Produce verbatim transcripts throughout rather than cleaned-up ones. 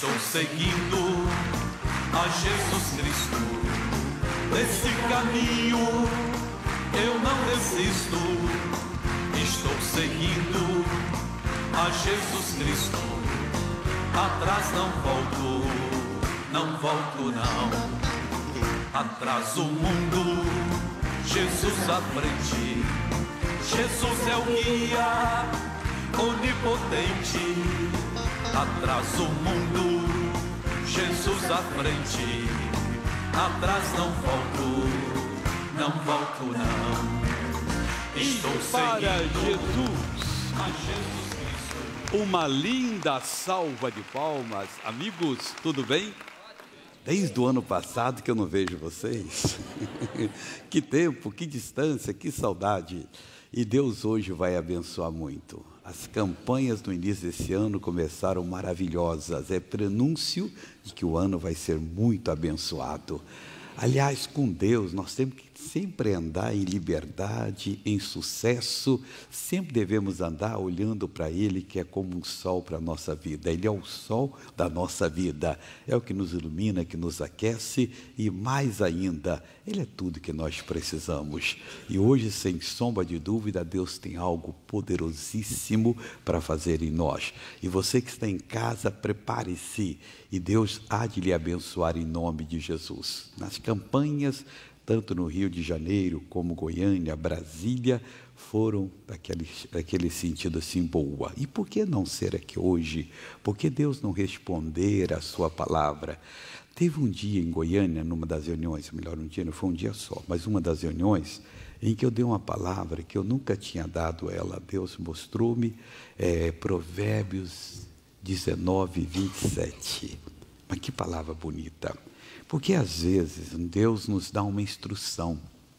Estou seguindo a Jesus Cristo, nesse caminho eu não desisto. Estou seguindo a Jesus Cristo, atrás não volto, não volto não. Atrás o mundo, Jesus à frente, Jesus é o guia onipotente. Atrás o mundo, Jesus à frente, atrás não volto, não volto não. Estou para seguindo Jesus. a Jesus Cristo. Uma linda salva de palmas. Amigos, tudo bem? Desde o ano passado que eu não vejo vocês. Que tempo, que distância, que saudade. E Deus hoje vai abençoar muito. As campanhas no início desse ano começaram maravilhosas. É prenúncio de que o ano vai ser muito abençoado. Aliás, com Deus, nós temos que sempre andar em liberdade, em sucesso. Sempre devemos andar olhando para Ele, que é como um sol para a nossa vida. Ele é o sol da nossa vida. É o que nos ilumina, que nos aquece e, mais ainda, Ele é tudo que nós precisamos. E hoje, sem sombra de dúvida, Deus tem algo poderosíssimo para fazer em nós. E você que está em casa, prepare-se. E Deus há de lhe abençoar em nome de Jesus. Nas campanhas, tanto no Rio de Janeiro, como Goiânia, Brasília, foram daquele, daquele sentido assim, boa. E por que não ser aqui hoje? Por que Deus não responder a sua palavra? Teve um dia em Goiânia, numa das reuniões, melhor um dia, não foi um dia só, mas uma das reuniões, em que eu dei uma palavra que eu nunca tinha dado ela. Deus mostrou-me é, Provérbios dezenove, vinte e sete. Mas que palavra bonita. Porque às vezes Deus nos dá uma instrução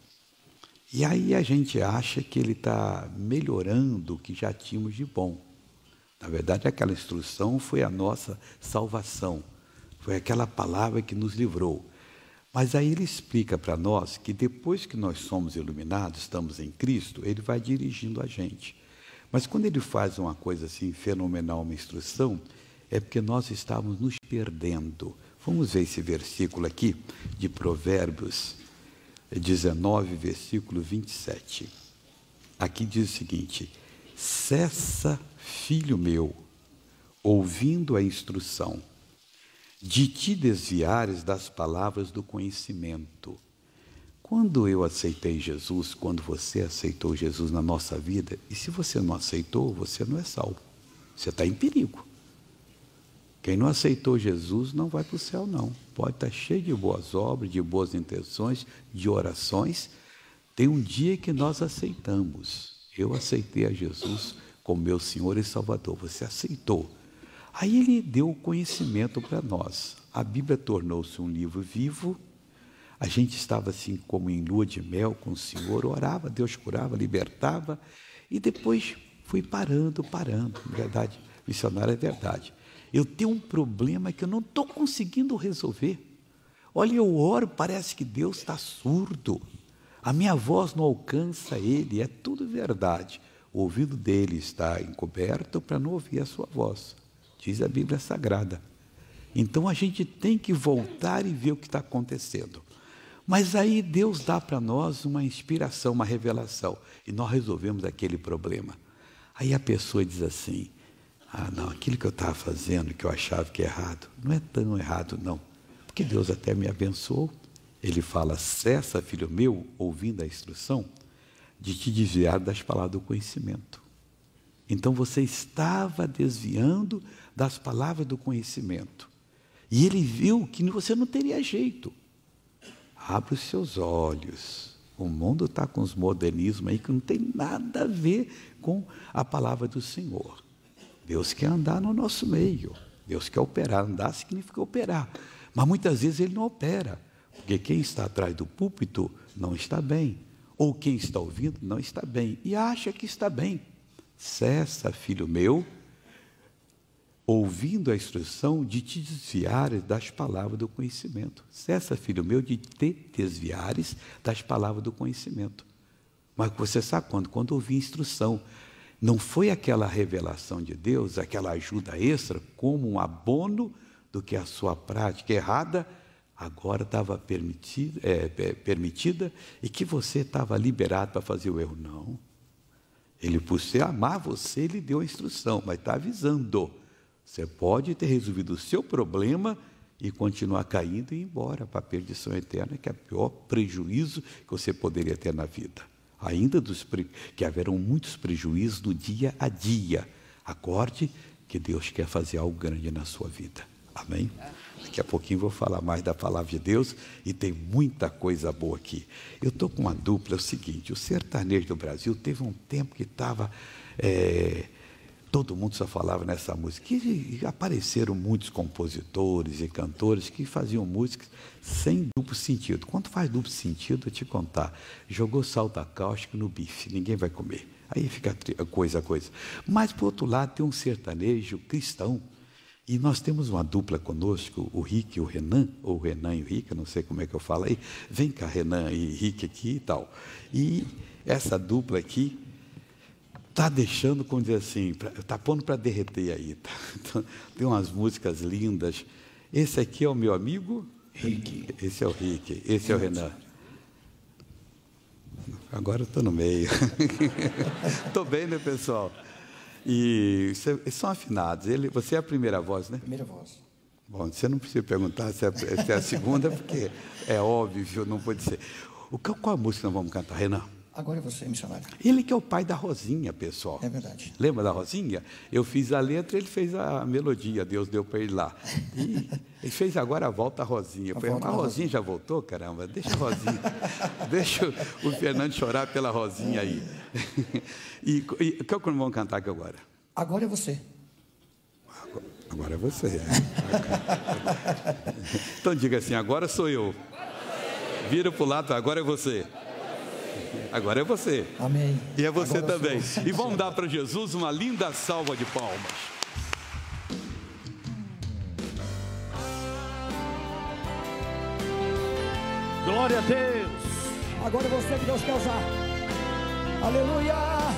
e aí a gente acha que Ele está melhorando o que já tínhamos de bom. Na verdade, aquela instrução foi a nossa salvação, foi aquela palavra que nos livrou. Mas aí Ele explica para nós que depois que nós somos iluminados, estamos em Cristo, Ele vai dirigindo a gente. Mas quando Ele faz uma coisa assim fenomenal, uma instrução, é porque nós estávamos nos perdendo. Vamos ver esse versículo aqui, de Provérbios dezenove, versículo vinte e sete. Aqui diz o seguinte: cessa, filho meu, ouvindo a instrução, de te desviares das palavras do conhecimento. Quando eu aceitei Jesus, quando você aceitou Jesus na nossa vida, e se você não aceitou, você não é salvo. Você está em perigo. Quem não aceitou Jesus não vai para o céu, não. Pode estar cheio de boas obras, de boas intenções, de orações. Tem um dia que nós aceitamos. Eu aceitei a Jesus como meu Senhor e Salvador. Você aceitou. Aí Ele deu o conhecimento para nós. A Bíblia tornou-se um livro vivo. A gente estava assim como em lua de mel com o Senhor. Orava, Deus curava, libertava. E depois fui parando, parando. Na verdade, missionário é verdade. Eu tenho um problema que eu não estou conseguindo resolver. Olha, eu oro, parece que Deus está surdo. A minha voz não alcança Ele, é tudo verdade. O ouvido dele está encoberto para não ouvir a sua voz, diz a Bíblia Sagrada. Então a gente tem que voltar e ver o que está acontecendo. Mas aí Deus dá para nós uma inspiração, uma revelação, e nós resolvemos aquele problema. Aí a pessoa diz assim: ah, não, aquilo que eu estava fazendo, que eu achava que é errado, não é tão errado, não. Porque Deus até me abençoou. Ele fala: cessa, filho meu, ouvindo a instrução, de te desviar das palavras do conhecimento. Então você estava desviando das palavras do conhecimento. E Ele viu que você não teria jeito. Abre os seus olhos. O mundo está com os modernismos aí que não tem nada a ver com a palavra do Senhor. Deus quer andar no nosso meio. Deus quer operar. Andar significa operar. Mas muitas vezes Ele não opera. Porque quem está atrás do púlpito não está bem. Ou quem está ouvindo não está bem. E acha que está bem. Cessa, filho meu, ouvindo a instrução de te desviares das palavras do conhecimento. Cessa, filho meu, de te desviares das palavras do conhecimento. Mas você sabe quando? Quando ouvir instrução. Não foi aquela revelação de Deus, aquela ajuda extra, como um abono do que a sua prática errada agora estava permitida, é, permitida e que você estava liberado para fazer o erro. Não. Ele, por ser amar você, ele deu a instrução, mas está avisando. Você pode ter resolvido o seu problema e continuar caindo e ir embora para a perdição eterna, que é o pior prejuízo que você poderia ter na vida. Ainda dos, que haverão muitos prejuízos no dia a dia. Acorde que Deus quer fazer algo grande na sua vida. Amém? Daqui a pouquinho vou falar mais da palavra de Deus e tem muita coisa boa aqui. Eu estou com uma dupla, é o seguinte, o sertanejo do Brasil teve um tempo que estava... É, todo mundo só falava nessa música. E apareceram muitos compositores e cantores que faziam músicas sem duplo sentido. Quando faz duplo sentido, eu te contar, jogou salta cáustica no bife, ninguém vai comer. Aí fica coisa a coisa. Mas, por outro lado, tem um sertanejo cristão. E nós temos uma dupla conosco, o Rick e o Renan, ou o Renan e o Rick, eu não sei como é que eu falo aí. Vem cá, Renan e Rick aqui e tal. E essa dupla aqui está deixando, como dizer assim, está pondo para derreter aí. Tá? Então, tem umas músicas lindas. Esse aqui é o meu amigo Rick. Esse é o Rick, esse é o Renan. Agora eu estou no meio. Estou bem, né, pessoal? E eles são afinados. Ele, você é a primeira voz, né? Primeira voz. Bom, você não precisa perguntar se é, se é a segunda, porque é óbvio, não pode ser. O, qual a música nós vamos cantar, Renan? Agora é você, missionário. Ele que é o pai da Rosinha, pessoal. É verdade. Lembra da Rosinha? Eu fiz a letra, ele fez a melodia, Deus deu para ele lá. E ele fez agora a volta à Rosinha. Eu falei, mas a Rosinha já voltou, caramba? Deixa a Rosinha. Deixa o Fernando chorar pela Rosinha aí. E, e o que é que nós vamos cantar aqui agora? Agora é você. Agora, agora é você. É. Então diga assim, agora sou eu. Vira para o lado, agora é você. Agora é você. Amém. E é você agora também. sou... E vamos dar para Jesus uma linda salva de palmas. Glória a Deus. Agora é você que Deus quer usar. Aleluia.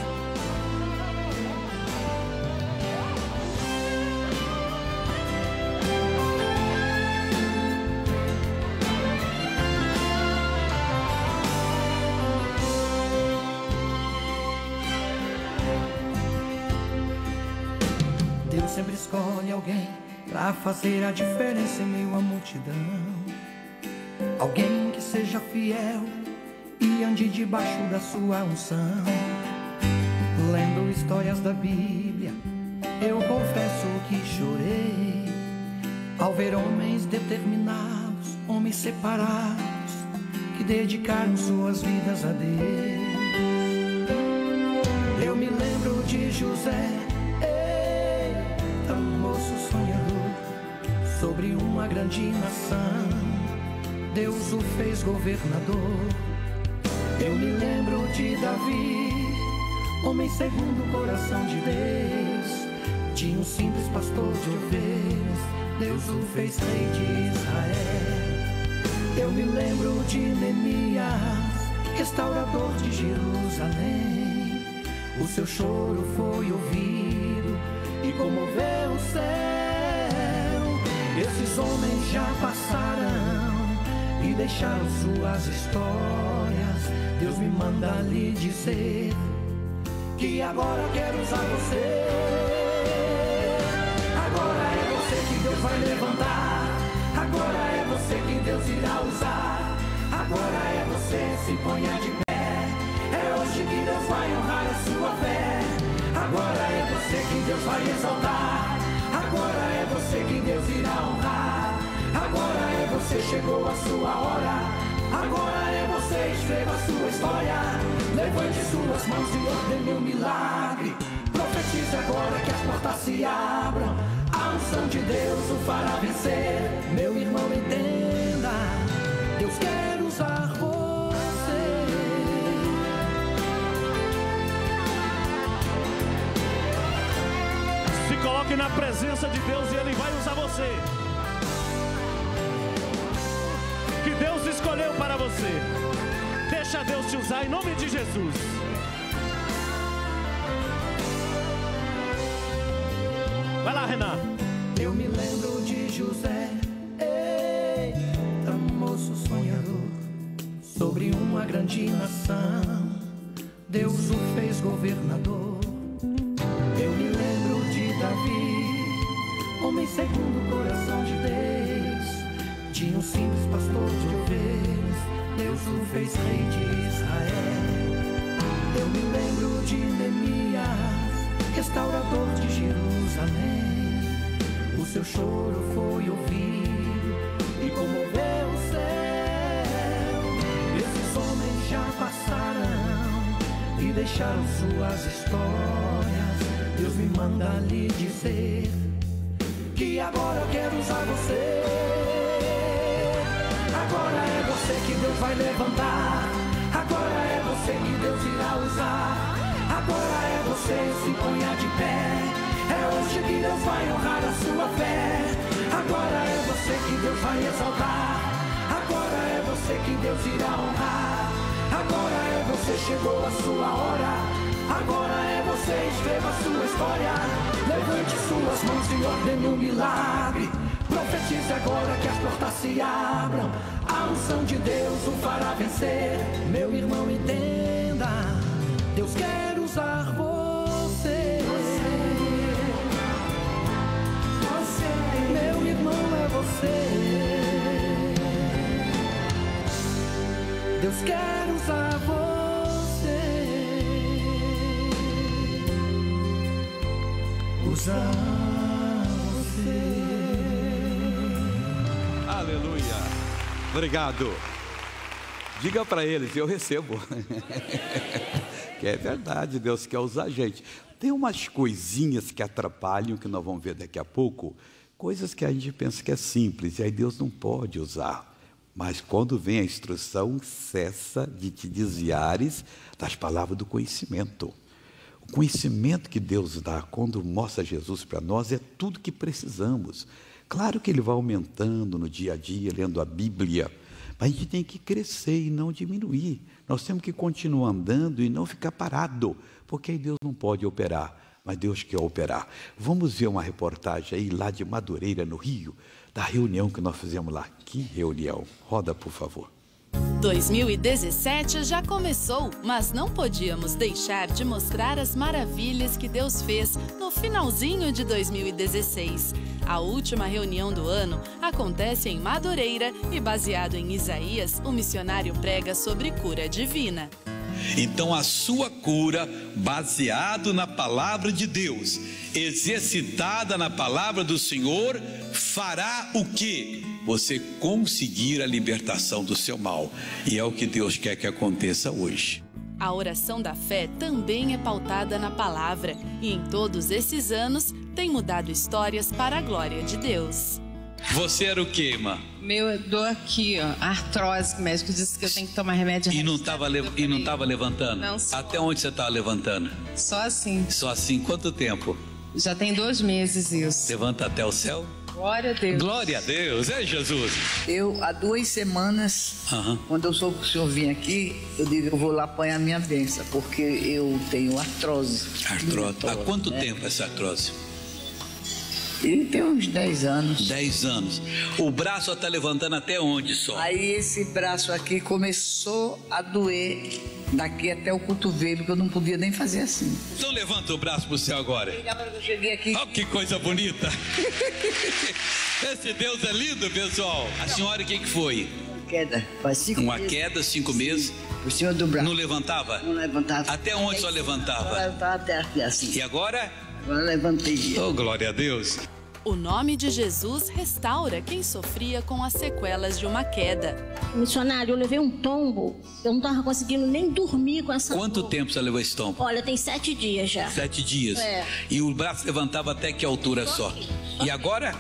Deus sempre escolhe alguém para fazer a diferença em meio à multidão. Alguém que seja fiel e ande debaixo da sua unção. Lendo histórias da Bíblia, eu confesso que chorei ao ver homens determinados, homens separados, que dedicaram suas vidas a Deus. Eu me lembro de José, tão moço sonhador, sobre uma grande nação, Deus o fez governador. Eu me lembro de Davi, homem segundo o coração de Deus, de um simples pastor de ovelhas, Deus o fez rei de Israel. Eu me lembro de Neemias, restaurador de Jerusalém, o seu choro foi ouvido e comoveu o céu. Esses homens já passaram e deixaram suas histórias. Deus me manda lhe dizer que agora quero usar você. Agora é você que Deus vai levantar. Agora é você que Deus irá usar. Agora é você, se ponha de pé. É hoje que Deus vai honrar a sua fé. Agora é você que Deus vai exaltar. Agora é você que Deus irá honrar. Agora é você, chegou a sua hora. Agora é você, escreva a sua história. Levante suas mãos e ordene um milagre. Profetize agora que as portas se abram. A unção de Deus o fará vencer. Meu irmão, entenda, Deus quer usar você. Se coloque na presença de Deus e Ele vai usar você. Que Deus escolheu para você. Deixa Deus te usar em nome de Jesus. Vai lá, Renan. Eu me lembro de José. Eita, moço sonhador, sobre uma grande nação Deus o fez governador. Eu me lembro de Davi, homem segundo o coração de Deus. Tinha um simples pastor de ovelhas, Deus o fez rei de Israel. Eu me lembro de Neemias, restaurador de Jerusalém. O seu choro foi ouvido e comoveu o céu. Esses homens já passaram e deixaram suas histórias. Deus me manda lhe dizer que agora eu quero usar você. Agora é você que Deus vai levantar. Agora é você que Deus irá usar. Agora é você, se ponha de pé. É hoje que Deus vai honrar a sua fé. Agora é você que Deus vai exaltar. Agora é você que Deus irá honrar. Agora é você, chegou a sua hora. Agora é você, escreva a sua história. Levante suas mãos e ordene um milagre. Profetize agora que as portas se abram. A unção de Deus o fará vencer. Meu irmão, entenda, Deus quer usar você. Você, meu irmão, é você. Deus quer usar você. Usar você. Aleluia. Obrigado. Diga para eles, eu recebo. Que é verdade, Deus quer usar a gente. Tem umas coisinhas que atrapalham, que nós vamos ver daqui a pouco, coisas que a gente pensa que é simples, e aí Deus não pode usar. Mas quando vem a instrução, cessa de te desviares das palavras do conhecimento. O conhecimento que Deus dá quando mostra Jesus para nós é tudo que precisamos. Claro que ele vai aumentando no dia a dia, lendo a Bíblia, mas a gente tem que crescer e não diminuir. Nós temos que continuar andando e não ficar parado, porque aí Deus não pode operar, mas Deus quer operar. Vamos ver uma reportagem aí lá de Madureira, no Rio, da reunião que nós fizemos lá. Que reunião? Roda, por favor. dois mil e dezessete já começou, mas não podíamos deixar de mostrar as maravilhas que Deus fez no finalzinho de dois mil e dezesseis. A última reunião do ano acontece em Madureira e, baseado em Isaías, o missionário prega sobre cura divina. Então a sua cura, baseado na palavra de Deus, exercitada na palavra do Senhor, fará o quê? Você conseguir a libertação do seu mal. E é o que Deus quer que aconteça hoje. A oração da fé também é pautada na palavra e em todos esses anos tem mudado histórias para a glória de Deus. Você era o quê, irmã? Meu, dor aqui, ó, artrose, o médico disse que eu tenho que tomar remédio. E não estava le e não tava levantando? Não, só. Até onde você estava levantando? Só assim. Só assim, quanto tempo? Já tem dois meses isso. Levanta até o céu? Glória a Deus. Glória a Deus, é Jesus. Eu, há duas semanas, Uhum. quando eu soube que o senhor vinha aqui, eu digo, eu vou lá apanhar minha benção, porque eu tenho artrose. Artrose. Há quanto né? tempo essa artrose? E tem uns dez anos. Dez anos. O braço está levantando até onde só? Aí esse braço aqui começou a doer daqui até o cotovelo, que eu não podia nem fazer assim. Então levanta o braço para o céu agora. E na hora que eu cheguei aqui... Olha que coisa bonita. Esse Deus é lindo, pessoal. A senhora, o que, que foi? Queda, faz cinco Uma meses. queda, cinco meses. O senhor do braço. Não levantava? Não levantava. Até onde só Eu levantava? levantava até aqui assim. E agora? Agora eu levantei. Oh, glória a Deus. O nome de Jesus restaura quem sofria com as sequelas de uma queda. Missionário, eu levei um tombo, eu não estava conseguindo nem dormir com essa Quanto dor. tempo você levou esse tombo? Olha, tem sete dias já. Sete dias. É. E o braço levantava até que altura só? E agora?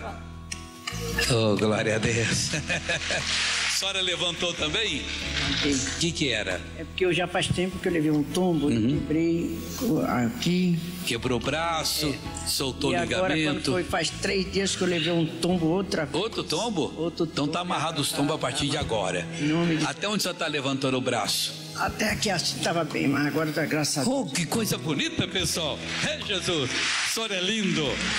Oh, glória a Deus. A senhora levantou também? O que que era? É porque eu já faz tempo que eu levei um tombo, Uhum. eu quebrei aqui. Quebrou o braço, soltou E o agora, quando ligamento. foi, faz três dias que eu levei um tombo outra vez. Outro tombo? Outro Então tá tombo. amarrado os tombos a partir de agora. Em nome de- Até onde você tá levantando o braço? Até aqui assim estava bem, mas agora tá graças a Deus. Oh, que coisa bonita, pessoal. É Jesus, o senhor é lindo.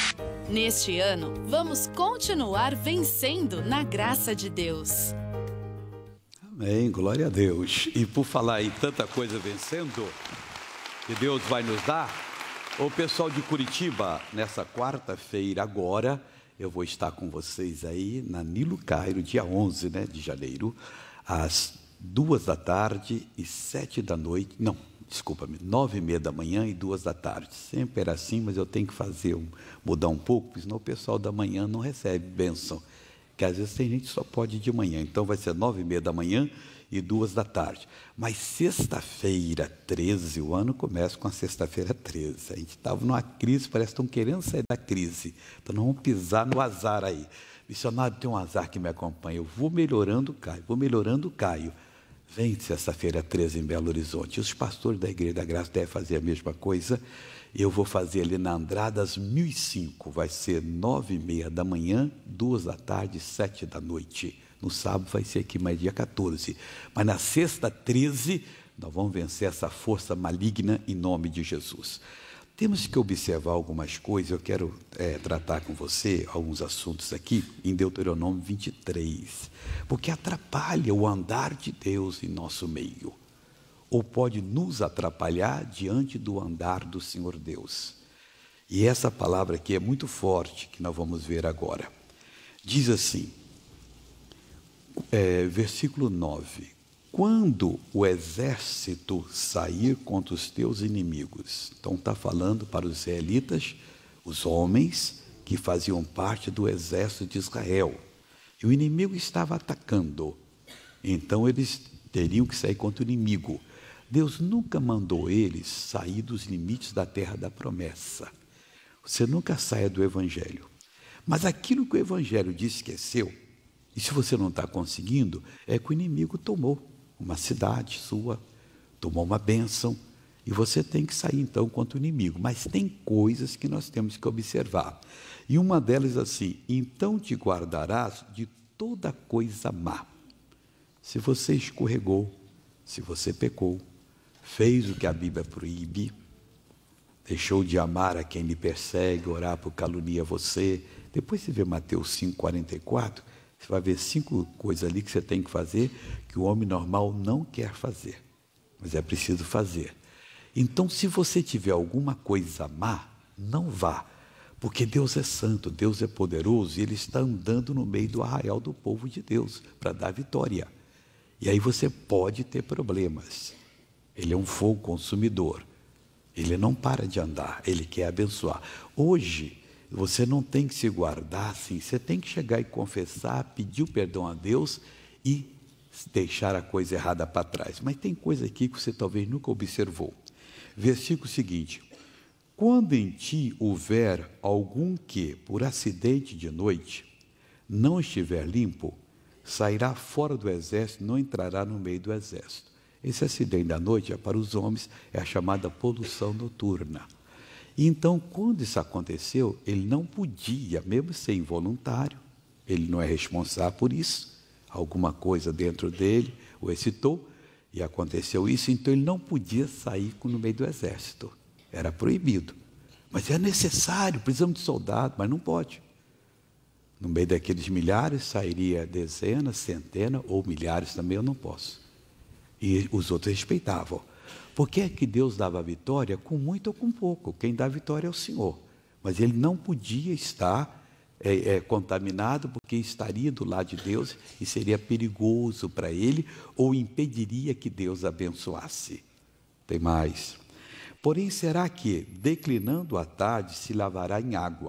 Neste ano, vamos continuar vencendo na graça de Deus. Amém, glória a Deus. E por falar em tanta coisa vencendo, que Deus vai nos dar, o pessoal de Curitiba, nessa quarta-feira agora, eu vou estar com vocês aí na Nilo Cairo, dia onze, né, de janeiro, às duas da tarde e sete da noite, não, desculpa-me, nove e meia da manhã e duas da tarde. Sempre era assim, mas eu tenho que fazer, um, mudar um pouco, senão o pessoal da manhã não recebe bênção, que às vezes tem gente que só pode ir de manhã, então vai ser nove e meia da manhã e duas da tarde. Mas sexta-feira, treze, o ano começa com a sexta-feira treze. A gente estava numa crise, parece que estão querendo sair da crise. Então nós vamos pisar no azar aí. Missionário, tem um azar que me acompanha. Eu vou melhorando, caio, vou melhorando, caio. Vem sexta-feira treze em Belo Horizonte. Os pastores da Igreja da Graça devem fazer a mesma coisa. Eu vou fazer ali na Andradas mil e cinco. Vai ser nove e meia da manhã, duas da tarde, sete da noite. No sábado vai ser aqui mais dia quatorze. Mas na sexta, treze, nós vamos vencer essa força maligna em nome de Jesus. Temos que observar algumas coisas. Eu quero é, tratar com você alguns assuntos aqui em Deuteronômio vinte e três. Porque atrapalha o andar de Deus em nosso meio. Ou pode nos atrapalhar diante do andar do Senhor Deus. E essa palavra aqui é muito forte, que nós vamos ver agora. Diz assim... É, versículo nove, quando o exército sair contra os teus inimigos, então está falando para os israelitas, os homens que faziam parte do exército de Israel, e o inimigo estava atacando, então eles teriam que sair contra o inimigo. Deus nunca mandou eles sair dos limites da terra da promessa, você nunca saia do evangelho, mas aquilo que o evangelho disse que é seu, e se você não está conseguindo, é que o inimigo tomou uma cidade sua, tomou uma bênção, e você tem que sair então contra o inimigo. Mas tem coisas que nós temos que observar. E uma delas assim, então te guardarás de toda coisa má. Se você escorregou, se você pecou, fez o que a Bíblia proíbe, deixou de amar a quem lhe persegue, orar por calunia você. Depois você vê Mateus cinco, quarenta e quatro, você vai ver cinco coisas ali que você tem que fazer, que o homem normal não quer fazer, mas é preciso fazer. Então, se você tiver alguma coisa má, não vá, porque Deus é santo, Deus é poderoso, e Ele está andando no meio do arraial do povo de Deus, para dar vitória. E aí você pode ter problemas. Ele é um fogo consumidor, Ele não para de andar, Ele quer abençoar. Hoje, você não tem que se guardar assim, você tem que chegar e confessar, pedir o perdão a Deus e deixar a coisa errada para trás. Mas tem coisa aqui que você talvez nunca observou. Versículo seguinte, quando em ti houver algum que, por acidente de noite, não estiver limpo, sairá fora do exército, não entrará no meio do exército. Esse acidente da noite é para os homens, é a chamada poluição noturna. E então, quando isso aconteceu, ele não podia, mesmo ser involuntário, ele não é responsável por isso, alguma coisa dentro dele o excitou, e aconteceu isso, então ele não podia sair no meio do exército, era proibido. Mas é necessário, precisamos de soldado, mas não pode. No meio daqueles milhares, sairia dezenas, centenas, ou milhares também, eu não posso. E os outros respeitavam. Por que é que Deus dava a vitória? Com muito ou com pouco. Quem dá a vitória é o Senhor. Mas ele não podia estar é, é, contaminado, porque estaria do lado de Deus e seria perigoso para ele, ou impediria que Deus abençoasse. Tem mais. Porém, será que, declinando a tarde, se lavará em água,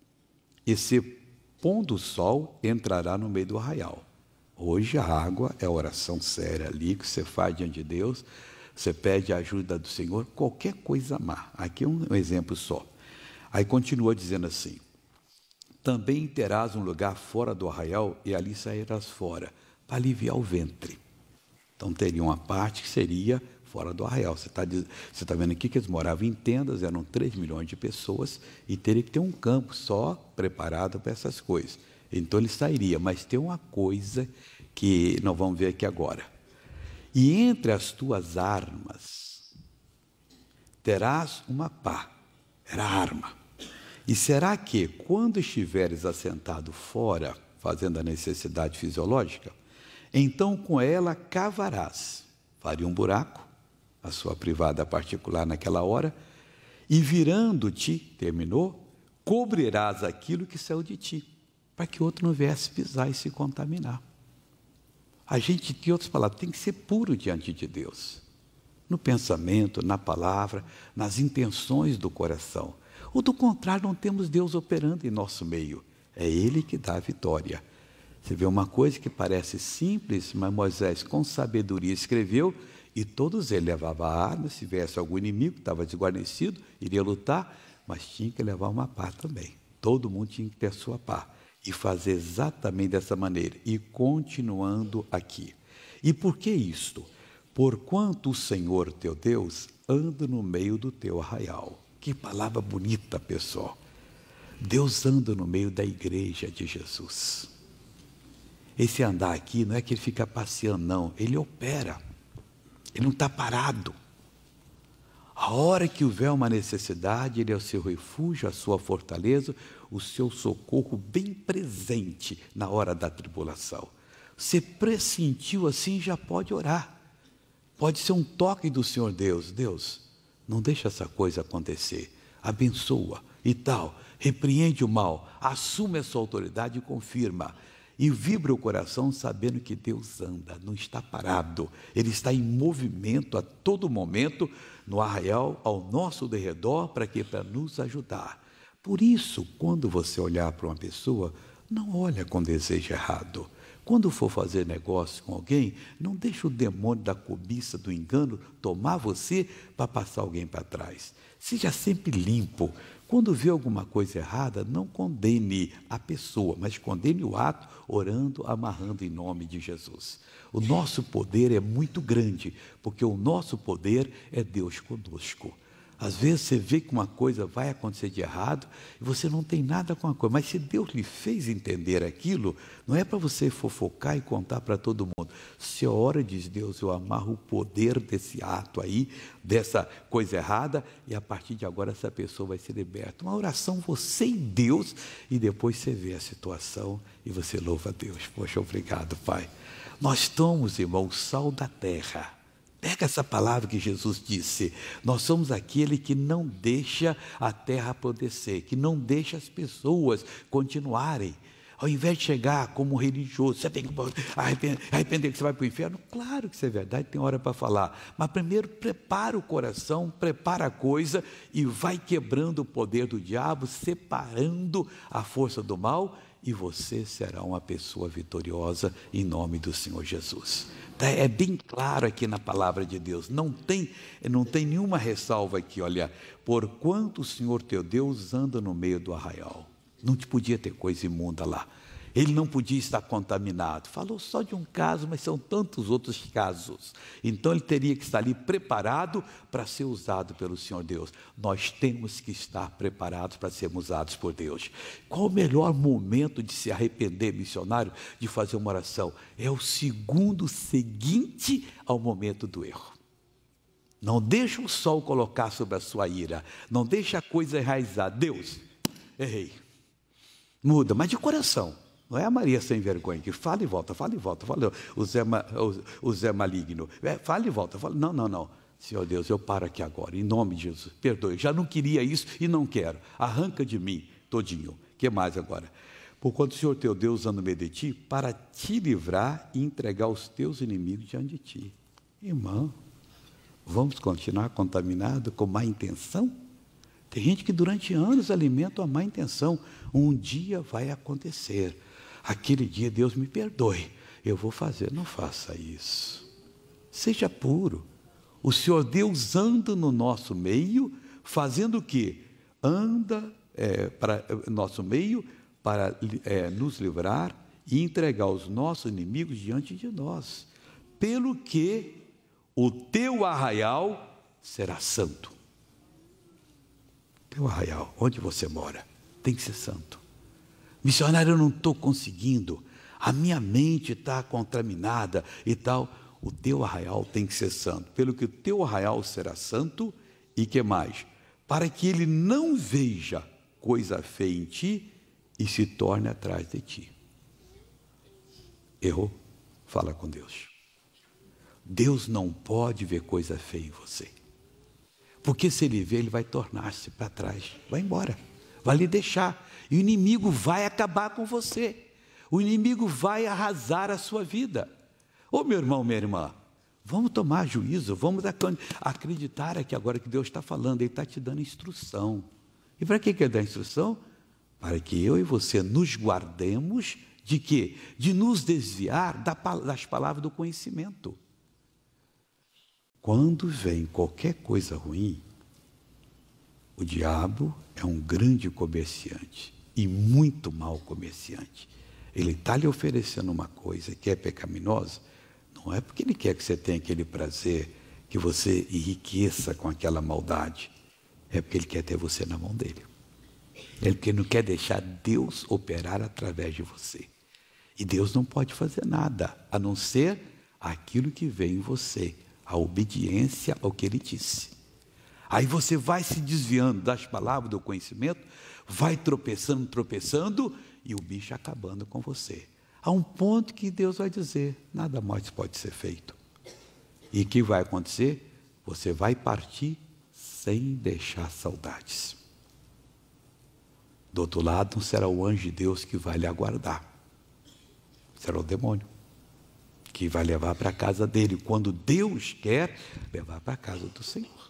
e se pondo o sol, entrará no meio do arraial. Hoje a água é a oração séria ali, que você faz diante de Deus. Você pede a ajuda do Senhor, qualquer coisa má. Aqui é um exemplo só. Aí continua dizendo assim, também terás um lugar fora do arraial e ali sairás fora, para aliviar o ventre. Então teria uma parte que seria fora do arraial. Você está você tá vendo aqui que eles moravam em tendas, eram três milhões de pessoas, e teria que ter um campo só preparado para essas coisas. Então ele sairia, mas tem uma coisa que nós vamos ver aqui agora. E entre as tuas armas terás uma pá, era arma, E será que, quando estiveres assentado fora, fazendo a necessidade fisiológica, então com ela cavarás, faria um buraco, a sua privada particular naquela hora, e virando-te, terminou, cobrirás aquilo que saiu de ti, para que outro não viesse pisar e se contaminar. A gente, em outras palavras, tem que ser puro diante de Deus, no pensamento, na palavra, nas intenções do coração. Ou do contrário, não temos Deus operando em nosso meio. É Ele que dá a vitória. Você vê uma coisa que parece simples, mas Moisés com sabedoria escreveu, e todos eles levavam a arma, se viesse algum inimigo que estava desguarnecido, iria lutar, mas tinha que levar uma pá também. Todo mundo tinha que ter a sua pá. E fazer exatamente dessa maneira. E continuando aqui. E por que isto? Porquanto o Senhor teu Deus anda no meio do teu arraial. Que palavra bonita, pessoal. Deus anda no meio da igreja de Jesus. Esse andar aqui não é que ele fica passeando, não. Ele opera. Ele não está parado. A hora que houver uma necessidade, Ele é o seu refúgio, a sua fortaleza, o seu socorro bem presente na hora da tribulação. Você pressentiu assim, já pode orar. Pode ser um toque do Senhor Deus. Deus, não deixa essa coisa acontecer. Abençoa e tal. Repreende o mal. Assume a sua autoridade e confirma. E vibra o coração sabendo que Deus anda, não está parado. Ele está em movimento a todo momento no arraial ao nosso derredor para quê? Para nos ajudar. Por isso, quando você olhar para uma pessoa, não olha com desejo errado. Quando for fazer negócio com alguém, não deixe o demônio da cobiça, do engano, tomar você para passar alguém para trás. Seja sempre limpo. Quando vê alguma coisa errada, não condene a pessoa, mas condene o ato, orando, amarrando em nome de Jesus. O nosso poder é muito grande, porque o nosso poder é Deus conosco. Às vezes você vê que uma coisa vai acontecer de errado e você não tem nada com a coisa. Mas se Deus lhe fez entender aquilo, não é para você fofocar e contar para todo mundo. Se ora, diz Deus, eu amarro o poder desse ato aí, dessa coisa errada, e a partir de agora essa pessoa vai ser liberta. Uma oração, você e Deus, e depois você vê a situação e você louva a Deus. Poxa, obrigado, Pai. Nós somos, irmão, o sal da terra. Pega essa palavra que Jesus disse, nós somos aquele que não deixa a terra apodrecer, que não deixa as pessoas continuarem. Ao invés de chegar como religioso, você tem que arrepender, arrepender que você vai para o inferno. Claro que isso é verdade, tem hora para falar. Mas primeiro prepara o coração, prepara a coisa e vai quebrando o poder do diabo, separando a força do mal, e você será uma pessoa vitoriosa em nome do Senhor Jesus. É bem claro aqui na palavra de Deus, não tem, não tem nenhuma ressalva aqui, olha, porquanto o Senhor teu Deus anda no meio do arraial. Não te podia ter coisa imunda lá, ele não podia estar contaminado. Falou só de um caso, mas são tantos outros casos. Então ele teria que estar ali preparado para ser usado pelo Senhor Deus. Nós temos que estar preparados para sermos usados por Deus. Qual o melhor momento de se arrepender, missionário, de fazer uma oração? É o segundo seguinte ao momento do erro. Não deixa o sol colocar sobre a sua ira. Não deixa a coisa enraizar. Deus, errei. Muda, mas de coração. Não é a Maria sem vergonha, que fala e volta, fala e volta, fala, o, Zé, o, o Zé maligno, é, fala e volta, fala, não, não, não, Senhor Deus, eu paro aqui agora, em nome de Jesus, perdoe, já não queria isso e não quero, arranca de mim todinho. O que mais agora? Porquanto o Senhor teu Deus anda no meio de ti, para te livrar e entregar os teus inimigos diante de ti. Irmão, vamos continuar contaminados com má intenção? Tem gente que durante anos alimenta a má intenção, um dia vai acontecer. Aquele dia, Deus me perdoe, eu vou fazer. Não faça isso. Seja puro. O Senhor Deus anda no nosso meio, fazendo o quê? Anda é, para nosso meio para é, nos livrar e entregar os nossos inimigos diante de nós. Pelo que o teu arraial será santo. Teu arraial, onde você mora, tem que ser santo. Missionário, eu não estou conseguindo, a minha mente está contaminada e tal. O teu arraial tem que ser santo, pelo que o teu arraial será santo, e que mais? Para que ele não veja coisa feia em ti e se torne atrás de ti. Errou? Fala com Deus. Deus não pode ver coisa feia em você. Porque se ele vê, ele vai tornar-se para trás. Vai embora. Vai lhe deixar. E o inimigo vai acabar com você. O inimigo vai arrasar a sua vida. Ô meu irmão, minha irmã, vamos tomar juízo, vamos acreditar aqui agora que Deus está falando, Ele está te dando instrução. E para que Ele dá instrução? Para que eu e você nos guardemos de quê? De nos desviar das palavras do conhecimento. Quando vem qualquer coisa ruim, o diabo é um grande comerciante e muito mau comerciante. Ele está lhe oferecendo uma coisa que é pecaminosa, não é porque ele quer que você tenha aquele prazer, que você enriqueça com aquela maldade, é porque ele quer ter você na mão dele. É porque ele não quer deixar Deus operar através de você. E Deus não pode fazer nada, a não ser aquilo que vem em você, a obediência ao que Ele disse. Aí você vai se desviando das palavras do conhecimento, vai tropeçando, tropeçando, e o bicho acabando com você. Há um ponto que Deus vai dizer, nada mais pode ser feito. E o que vai acontecer? Você vai partir sem deixar saudades. Do outro lado, não será o anjo de Deus que vai lhe aguardar. Será o demônio que vai levar para a casa dele, quando Deus quer levar para a casa do Senhor.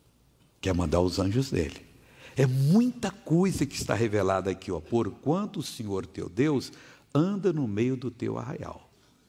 Quer mandar os anjos dele. É muita coisa que está revelada aqui, ó. Porquanto o Senhor teu Deus anda no meio do teu arraial.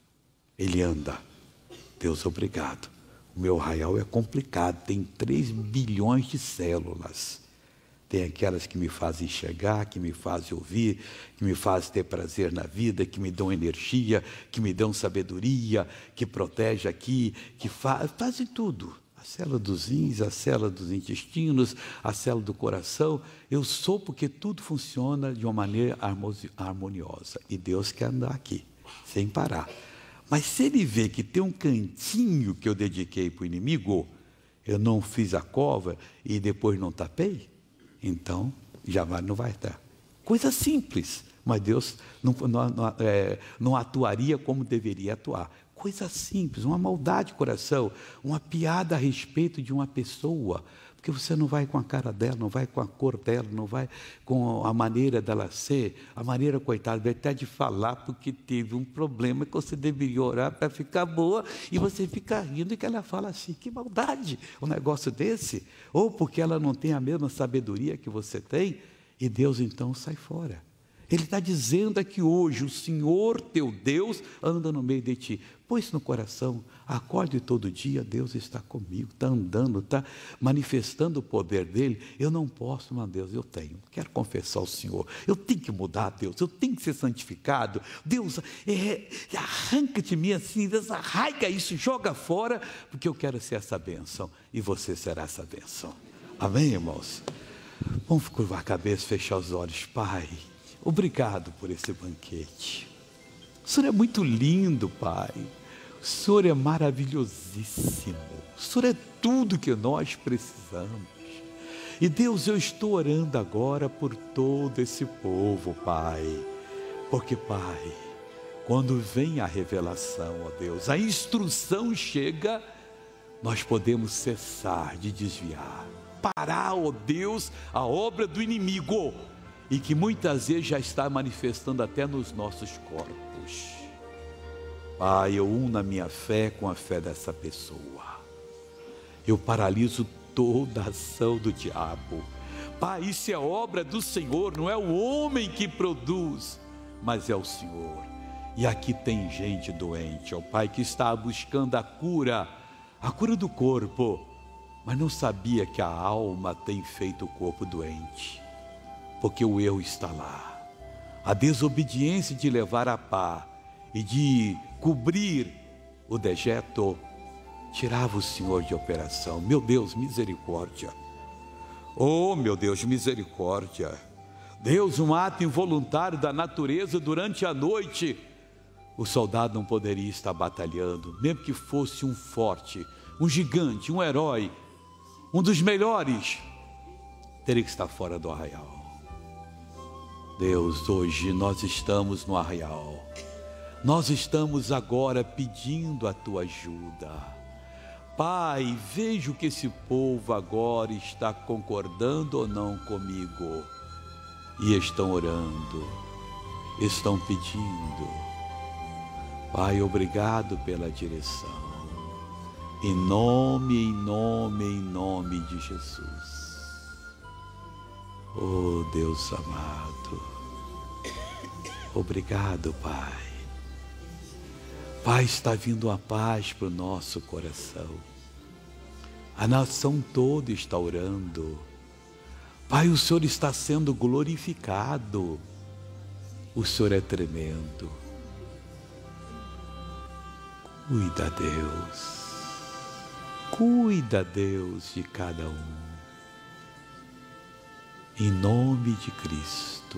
Ele anda. Deus, obrigado. O meu arraial é complicado, tem três bilhões de células. Tem aquelas que me fazem enxergar, que me fazem ouvir, que me fazem ter prazer na vida, que me dão energia, que me dão sabedoria, que protege aqui, que faz, fazem tudo. A célula dos rins, a célula dos intestinos, a célula do coração. Eu sou porque tudo funciona de uma maneira harmoniosa. E Deus quer andar aqui, sem parar. Mas se Ele vê que tem um cantinho que eu dediquei para o inimigo, eu não fiz a cova e depois não tapei, então já vai, não vai estar. Coisa simples, mas Deus não, não, não, é, não atuaria como deveria atuar. Coisa simples, uma maldade de coração, uma piada a respeito de uma pessoa, porque você não vai com a cara dela, não vai com a cor dela, não vai com a maneira dela ser, a maneira, coitada, até de falar, porque teve um problema que você deveria orar para ficar boa, e você fica rindo e que ela fala assim, que maldade, um negócio desse, ou porque ela não tem a mesma sabedoria que você tem, e Deus então sai fora. Ele está dizendo aqui hoje, o Senhor teu Deus anda no meio de ti. Põe isso no coração, acorde todo dia, Deus está comigo, está andando, está manifestando o poder dele. Eu não posso, mas Deus, eu tenho, quero confessar ao Senhor, eu tenho que mudar, Deus, eu tenho que ser santificado. Deus, é, arranca de mim assim, desarraiga isso, joga fora, porque eu quero ser essa bênção, e você será essa bênção. Amém, irmãos? Vamos curvar a cabeça, fechar os olhos. Pai, obrigado por esse banquete. O Senhor é muito lindo, Pai. O Senhor é maravilhosíssimo. O Senhor é tudo que nós precisamos. E Deus, eu estou orando agora por todo esse povo, Pai. Porque, Pai, quando vem a revelação, ó Deus, a instrução chega, nós podemos cessar de desviar. Parar, ó Deus, a obra do inimigo. E que muitas vezes já está manifestando até nos nossos corpos. Pai, eu uno a minha fé com a fé dessa pessoa. Eu paraliso toda a ação do diabo. Pai, isso é obra do Senhor, não é o homem que produz, mas é o Senhor. E aqui tem gente doente, ó Pai, que está buscando a cura, a cura do corpo, mas não sabia que a alma tem feito o corpo doente. Porque o erro está lá, a desobediência de levar a pá e de cobrir o dejeto, tirava o Senhor de operação. Meu Deus, misericórdia. Oh, meu Deus, misericórdia. Deus, um ato involuntário da natureza durante a noite, o soldado não poderia estar batalhando, mesmo que fosse um forte, um gigante, um herói, um dos melhores, teria que estar fora do arraial. Deus, hoje nós estamos no arraial. Nós estamos agora pedindo a tua ajuda. Pai, vejo que esse povo agora está concordando ou não comigo. E estão orando, estão pedindo. Pai, obrigado pela direção. Em nome, em nome, em nome de Jesus. Oh, Deus amado, obrigado, Pai. Pai, está vindo a paz para o nosso coração. A nação toda está orando. Pai, o Senhor está sendo glorificado. O Senhor é tremendo. Cuida, Deus. Cuida, Deus, de cada um. Em nome de Cristo.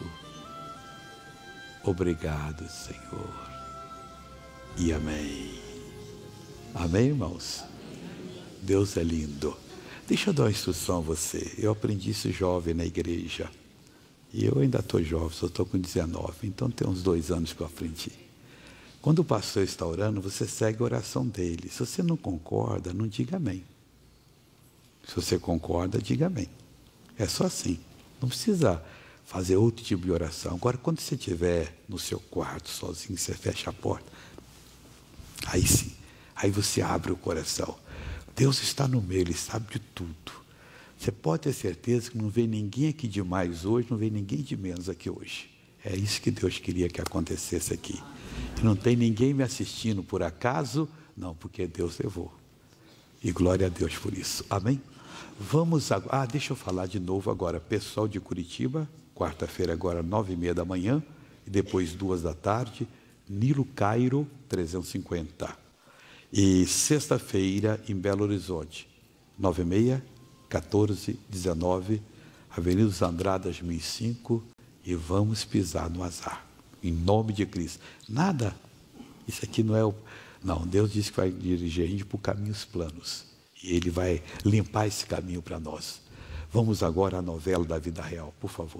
Obrigado, Senhor. E amém. Amém, irmãos? Deus é lindo. Deixa eu dar uma instrução a você. Eu aprendi isso jovem na igreja. E eu ainda estou jovem, só estou com dezenove. Então tem uns dois anos que eu aprendi. Quando o pastor está orando, você segue a oração dele. Se você não concorda, não diga amém. Se você concorda, diga amém. É só assim. Não precisa fazer outro tipo de oração. Agora, quando você estiver no seu quarto, sozinho, você fecha a porta. Aí sim, aí você abre o coração. Deus está no meio, Ele sabe de tudo. Você pode ter certeza que não vem ninguém aqui de mais hoje, não vem ninguém de menos aqui hoje. É isso que Deus queria que acontecesse aqui. E não tem ninguém me assistindo por acaso, não, porque Deus levou. E glória a Deus por isso. Amém? Vamos agora. Ah, deixa eu falar de novo agora. Pessoal de Curitiba, quarta-feira agora, nove e meia da manhã, e depois duas da tarde, Nilo Cairo, trezentos e cinquenta. E sexta-feira, em Belo Horizonte, nove e meia, quatorze, dezenove, Avenida dos Andradas, mil e cinco, e vamos pisar no azar. Em nome de Cristo. Nada. Isso aqui não é o... Não, Deus disse que vai dirigir a gente por caminhos planos. E Ele vai limpar esse caminho para nós. Vamos agora à novela da vida real, por favor.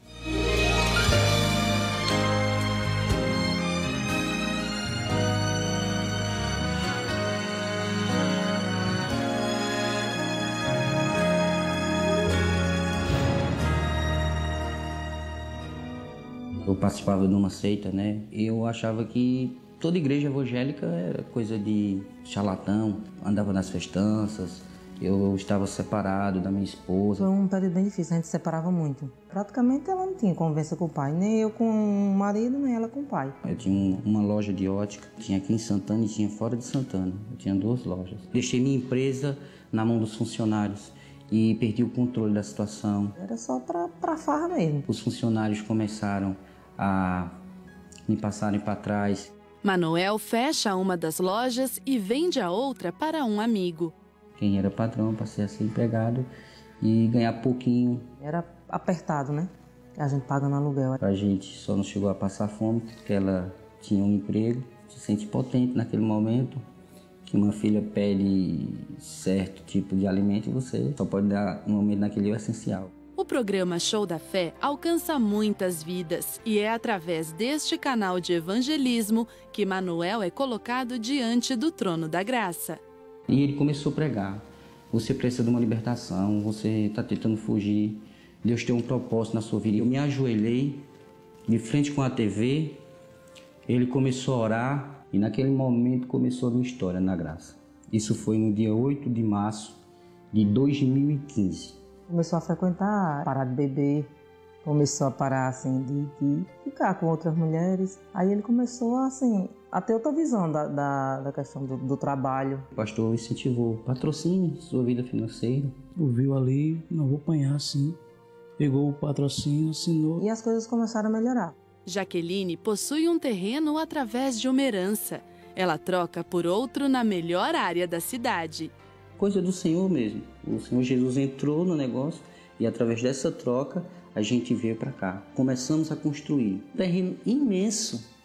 Eu participava de uma seita, né? E eu achava que toda igreja evangélica era coisa de charlatão, andava nas festanças, eu estava separado da minha esposa. Foi um período bem difícil, a gente se separava muito. Praticamente ela não tinha conversa com o pai, nem eu com o marido, nem ela com o pai. Eu tinha uma loja de ótica, tinha aqui em Santana e tinha fora de Santana. Eu tinha duas lojas. Deixei minha empresa na mão dos funcionários e perdi o controle da situação. Era só pra, pra farra mesmo. Os funcionários começaram a me passarem para trás. Manoel fecha uma das lojas e vende a outra para um amigo. Quem era patrão passei a ser empregado e ganhar pouquinho. Era apertado, né? A gente pagando aluguel. A gente só não chegou a passar fome porque ela tinha um emprego. Se sente potente naquele momento, que uma filha pede certo tipo de alimento e você só pode dar no momento naquele o essencial. O programa Show da Fé alcança muitas vidas e é através deste canal de evangelismo que Manoel é colocado diante do trono da graça. E ele começou a pregar. Você precisa de uma libertação, você está tentando fugir. Deus tem um propósito na sua vida. Eu me ajoelhei de frente com a T V, ele começou a orar e naquele momento começou a minha história na graça. Isso foi no dia oito de março de dois mil e quinze. Começou a frequentar, parar de beber, começou a parar assim de, de ficar com outras mulheres. Aí ele começou assim, a ter outra visão da, da, da questão do, do trabalho. O pastor incentivou, patrocine sua vida financeira. Ouviu ali, não vou apanhar sim. Pegou o patrocínio, assinou. E as coisas começaram a melhorar. Jaqueline possui um terreno através de uma herança. Ela troca por outro na melhor área da cidade. Coisa do Senhor mesmo. O Senhor Jesus entrou no negócio e através dessa troca a gente veio para cá. Começamos a construir um terreno imenso.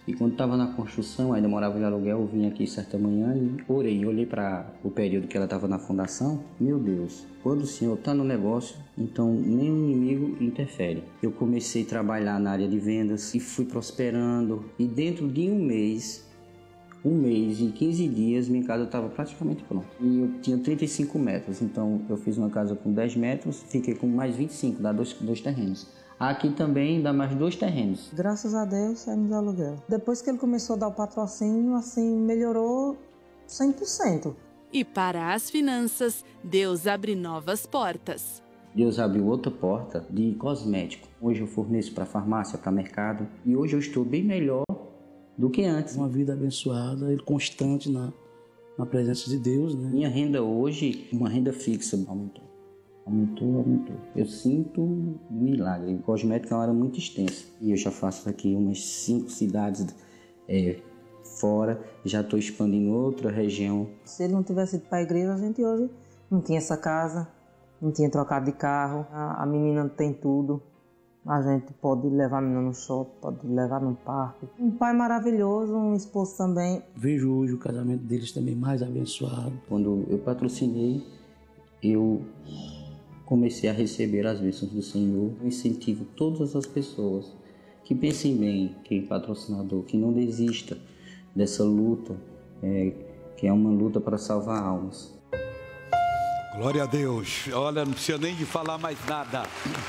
E quando estava na construção, ainda morava de aluguel, eu vim aqui certa manhã e orei. Olhei para o período que ela estava na fundação. Meu Deus, quando o Senhor está no negócio, então nem o inimigo interfere. Eu comecei a trabalhar na área de vendas e fui prosperando. E dentro de um mês, um mês e quinze dias, minha casa estava praticamente pronta. E eu tinha trinta e cinco metros, então eu fiz uma casa com dez metros, fiquei com mais vinte e cinco, dá dois, dois terrenos. Aqui também dá mais dois terrenos. Graças a Deus, saímos do aluguel. Depois que ele começou a dar o patrocínio, assim, melhorou cem por cento. E para as finanças, Deus abre novas portas. Deus abriu outra porta de cosmético. Hoje eu forneço para farmácia, para mercado. E hoje eu estou bem melhor do que antes. Uma vida abençoada e constante na, na presença de Deus, né? Minha renda hoje, uma renda fixa, aumentou. Aumentou, aumentou. Eu sinto um milagre. O cosmético é uma área muito extensa. E eu já faço aqui umas cinco cidades é, fora. Já estou expandindo em outra região. Se ele não tivesse ido para a igreja, a gente hoje não tinha essa casa, não tinha trocado de carro. A, a menina tem tudo. A gente pode levar a menina no shopping, pode levar no parque. Um pai maravilhoso, um esposo também. Vejo hoje o casamento deles também mais abençoado. Quando eu patrocinei, eu comecei a receber as bênçãos do Senhor. Eu incentivo todas as pessoas que pensem bem, quem é patrocinador, que não desista dessa luta, é, que é uma luta para salvar almas. Glória a Deus. Olha, não precisa nem de falar mais nada,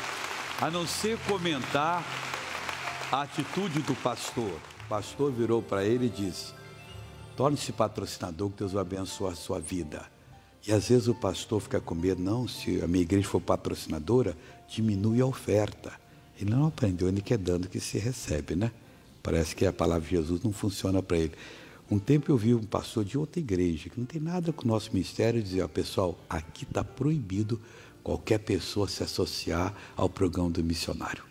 a não ser comentar a atitude do pastor. O pastor virou para ele e disse: torne-se patrocinador, que Deus vai abençoar a sua vida. E às vezes o pastor fica com medo, não, se a minha igreja for patrocinadora, diminui a oferta. Ele não aprendeu, ele quer dando que se recebe, né? Parece que a palavra de Jesus não funciona para ele. Um tempo eu vi um pastor de outra igreja, que não tem nada com o nosso ministério, dizer: ó, pessoal, aqui está proibido qualquer pessoa se associar ao programa do missionário.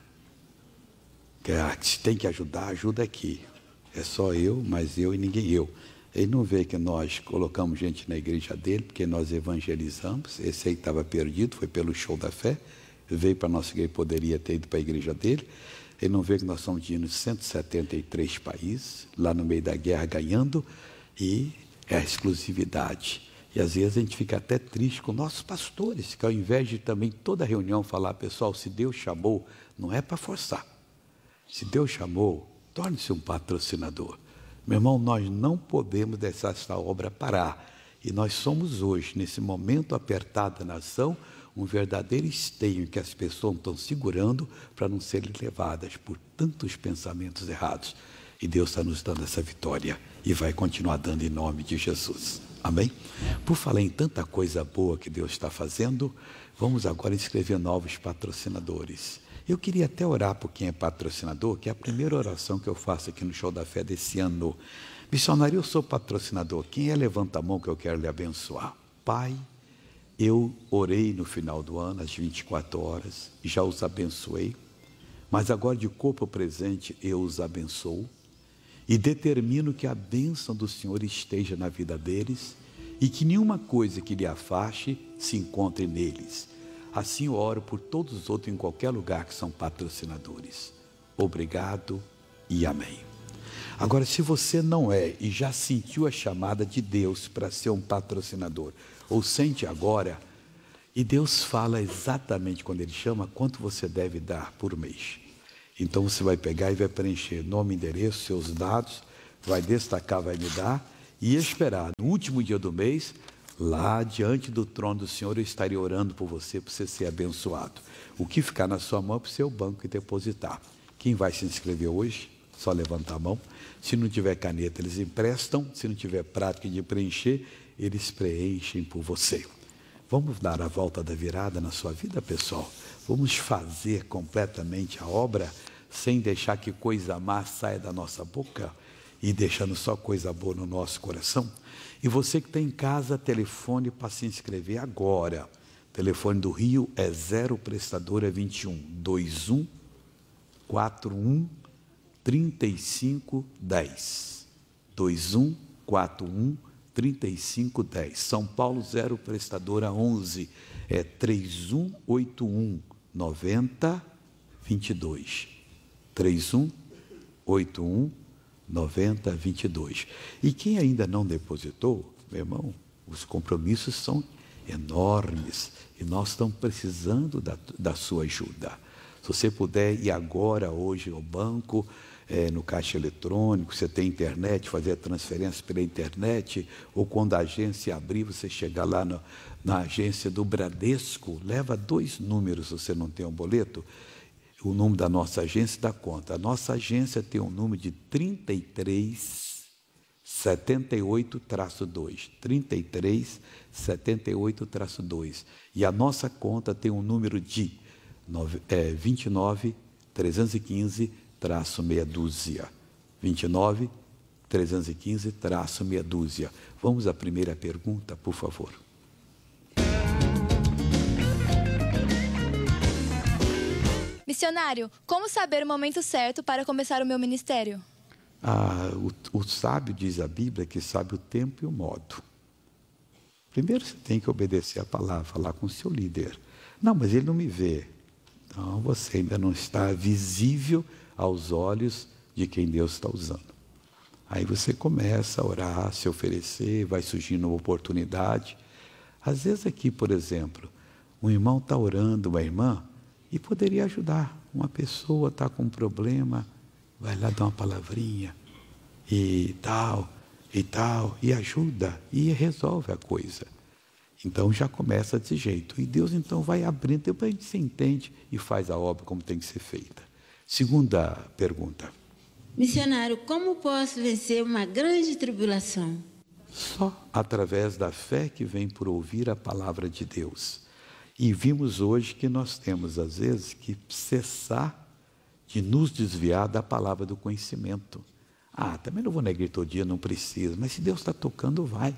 Que se tem que ajudar, ajuda aqui. É só eu, mas eu e ninguém eu. Ele não vê que nós colocamos gente na igreja dele, porque nós evangelizamos. Esse aí estava perdido, foi pelo show da fé, veio para a nossa igreja, poderia ter ido para a igreja dele. Ele não vê que nós estamos indo em cento e setenta e três países, lá no meio da guerra ganhando, e é a exclusividade. E às vezes a gente fica até triste com nossos pastores, que ao invés de também toda reunião falar: pessoal, se Deus chamou, não é para forçar. Se Deus chamou, torne-se um patrocinador. Meu irmão, nós não podemos deixar essa obra parar. E nós somos hoje, nesse momento apertado da nação, um verdadeiro esteio que as pessoas estão segurando para não serem levadas por tantos pensamentos errados. E Deus está nos dando essa vitória e vai continuar dando em nome de Jesus. Amém? Por falar em tanta coisa boa que Deus está fazendo, vamos agora inscrever novos patrocinadores. Eu queria até orar por quem é patrocinador, que é a primeira oração que eu faço aqui no Show da Fé desse ano. Missionário, eu sou patrocinador. Quem é? Levanta a mão que eu quero lhe abençoar. Pai, eu orei no final do ano, às vinte e quatro horas, e já os abençoei. Mas agora de corpo presente eu os abençoo. E determino que a bênção do Senhor esteja na vida deles e que nenhuma coisa que lhe afaste se encontre neles. Assim eu oro por todos os outros em qualquer lugar que são patrocinadores. Obrigado e amém. Agora, se você não é e já sentiu a chamada de Deus para ser um patrocinador, ou sente agora, e Deus fala exatamente quando Ele chama, quanto você deve dar por mês. Então você vai pegar e vai preencher nome, endereço, seus dados, vai destacar, vai me dar, e esperar no último dia do mês, lá diante do trono do Senhor, eu estarei orando por você, para você ser abençoado. O que ficar na sua mão é para o seu banco e depositar. Quem vai se inscrever hoje? Só levantar a mão. Se não tiver caneta, eles emprestam. Se não tiver prática de preencher, eles preenchem por você. Vamos dar a volta da virada na sua vida, pessoal? Vamos fazer completamente a obra, sem deixar que coisa má saia da nossa boca e deixando só coisa boa no nosso coração. E você que está em casa, telefone para se inscrever agora. O telefone do Rio é zero prestadora vinte e um, vinte e um, quarenta e um, trinta e cinco, dez. vinte e um, quarenta e um, trinta e cinco, dez. São Paulo, zero prestadora onze, é trinta e um, oitenta e um, noventa, vinte e dois. trinta e um, oitenta e um, noventa, vinte e dois. E quem ainda não depositou, meu irmão, os compromissos são enormes e nós estamos precisando da, da sua ajuda. Se você puder ir agora, hoje, ao banco, é, no caixa eletrônico, você tem internet, fazer a transferência pela internet, ou quando a agência abrir, você chegar lá no, na agência do Bradesco, leva dois números, se você não tem um boleto, o número da nossa agência dá conta. A nossa agência tem um número de trinta e três, setenta e oito, dois. trinta e três, setenta e oito, dois. E a nossa conta tem um número de vinte e nove, trezentos e quinze, meia dúzia. vinte e nove, trezentos e quinze, meia dúzia. Vamos à primeira pergunta, por favor. Missionário, como saber o momento certo para começar o meu ministério? Ah, o, o sábio, diz a Bíblia, que sabe o tempo e o modo. Primeiro você tem que obedecer a palavra, falar com o seu líder. Não, mas ele não me vê. Não, você ainda não está visível aos olhos de quem Deus está usando. Aí você começa a orar, a se oferecer, vai surgindo uma oportunidade. Às vezes aqui, por exemplo, um irmão está orando, uma irmã, e poderia ajudar. Uma pessoa está com um problema, vai lá dar uma palavrinha, e tal, e tal, e ajuda, e resolve a coisa. Então já começa desse jeito. E Deus então vai abrindo, depois a gente se entende e faz a obra como tem que ser feita. Segunda pergunta. Missionário, como posso vencer uma grande tribulação? Só através da fé que vem por ouvir a palavra de Deus. E vimos hoje que nós temos, às vezes, que cessar de nos desviar da palavra do conhecimento. Ah, também não vou na igreja todo dia, não precisa. Mas se Deus está tocando, vai.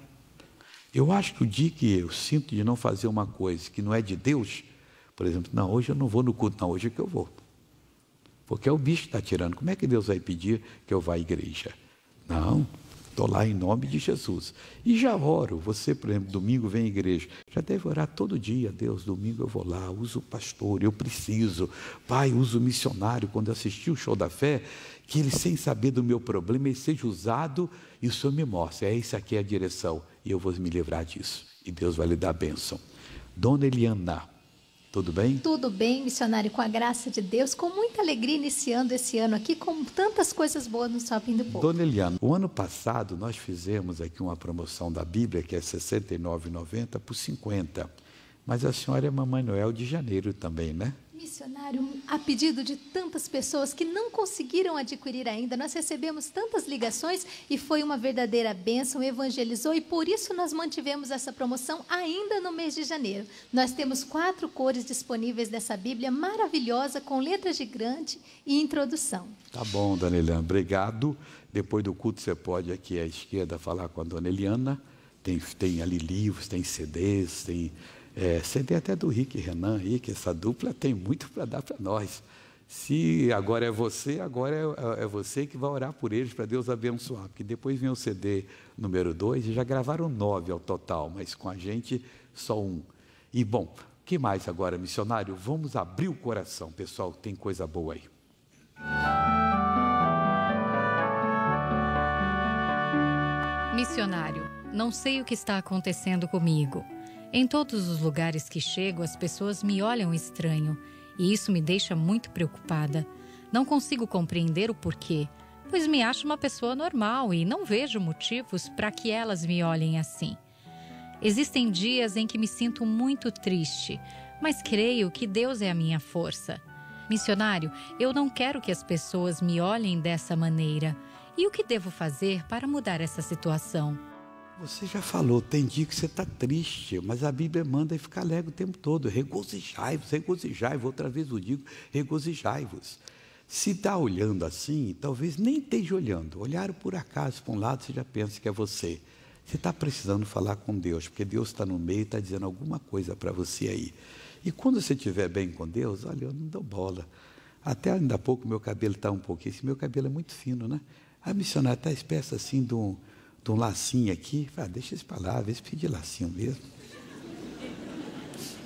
Eu acho que o dia que eu sinto de não fazer uma coisa que não é de Deus, por exemplo, não, hoje eu não vou no culto, não, hoje é que eu vou. Porque é o bicho que está tirando. Como é que Deus vai pedir que eu vá à igreja? Não, estou lá em nome de Jesus. E já oro, você, por exemplo, domingo vem à igreja, já deve orar todo dia. Deus, domingo eu vou lá, uso o pastor, eu preciso. Pai, uso o missionário, quando eu assisti o show da fé, que ele, sem saber do meu problema, ele seja usado e o Senhor me mostra. É isso aqui a direção. E eu vou me livrar disso. E Deus vai lhe dar a bênção. Dona Eliana, tudo bem? Tudo bem, missionário, com a graça de Deus, com muita alegria iniciando esse ano aqui, com tantas coisas boas no Shopping do Povo. Dona Eliana, o ano passado nós fizemos aqui uma promoção da Bíblia, que é sessenta e nove reais e noventa centavos por cinquenta. Mas a senhora é Mamãe Noel de janeiro também, né? Missionário, a pedido de tantas pessoas que não conseguiram adquirir ainda, nós recebemos tantas ligações e foi uma verdadeira bênção, evangelizou e por isso nós mantivemos essa promoção ainda no mês de janeiro. Nós temos quatro cores disponíveis dessa Bíblia maravilhosa, com letras gigantes e introdução. Tá bom, Dona Eliana, obrigado. Depois do culto você pode aqui à esquerda falar com a Dona Eliana, tem, tem ali livros, tem C Ds, tem... É, C D até do Rick e Renan aí, que essa dupla tem muito para dar para nós. Se agora é você, agora é, é você que vai orar por eles, para Deus abençoar. Porque depois vem o C D número dois, e já gravaram nove ao total, mas com a gente só um. E bom, o que mais agora, missionário? Vamos abrir o coração, pessoal, tem coisa boa aí. Missionário, não sei o que está acontecendo comigo. Em todos os lugares que chego, as pessoas me olham estranho, e isso me deixa muito preocupada. Não consigo compreender o porquê, pois me acho uma pessoa normal e não vejo motivos para que elas me olhem assim. Existem dias em que me sinto muito triste, mas creio que Deus é a minha força. Missionário, eu não quero que as pessoas me olhem dessa maneira. E o que devo fazer para mudar essa situação? Você já falou, tem dia que você está triste, mas a Bíblia manda ficar alegre o tempo todo. Regozijai-vos, regozijai-vos, outra vez eu digo, regozijai-vos. Se está olhando assim, talvez nem esteja olhando. Olharam por acaso para um lado, você já pensa que é você. Você está precisando falar com Deus, porque Deus está no meio e está dizendo alguma coisa para você aí. E quando você estiver bem com Deus, olha, eu não dou bola. Até ainda há pouco meu cabelo está um pouquinho, esse meu cabelo é muito fino, né? A missionária está espécie assim de um... de um lacinho aqui, ah, deixa isso para lá, vê se pedir lacinho mesmo.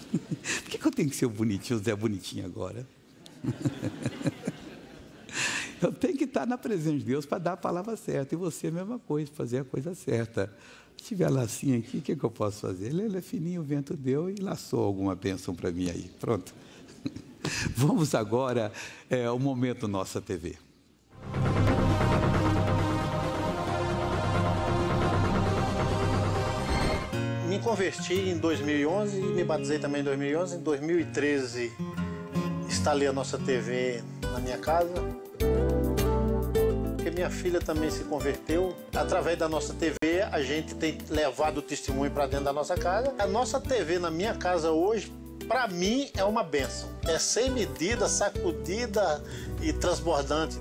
Por que, que eu tenho que ser bonitinho, Zé Bonitinho agora? Eu tenho que estar na presença de Deus para dar a palavra certa. E você a mesma coisa, fazer a coisa certa. Se tiver lacinho aqui, o que, que eu posso fazer? Ele, ele é fininho, o vento deu e laçou alguma bênção para mim aí. Pronto. Vamos agora é, o Momento Nossa T V. Me converti em dois mil e onze e me batizei também em dois mil e onze. Em dois mil e treze, instalei a nossa T V na minha casa. Porque minha filha também se converteu. Através da nossa T V, a gente tem levado o testemunho para dentro da nossa casa. A nossa T V na minha casa hoje, para mim, é uma bênção. É sem medida, sacudida e transbordante.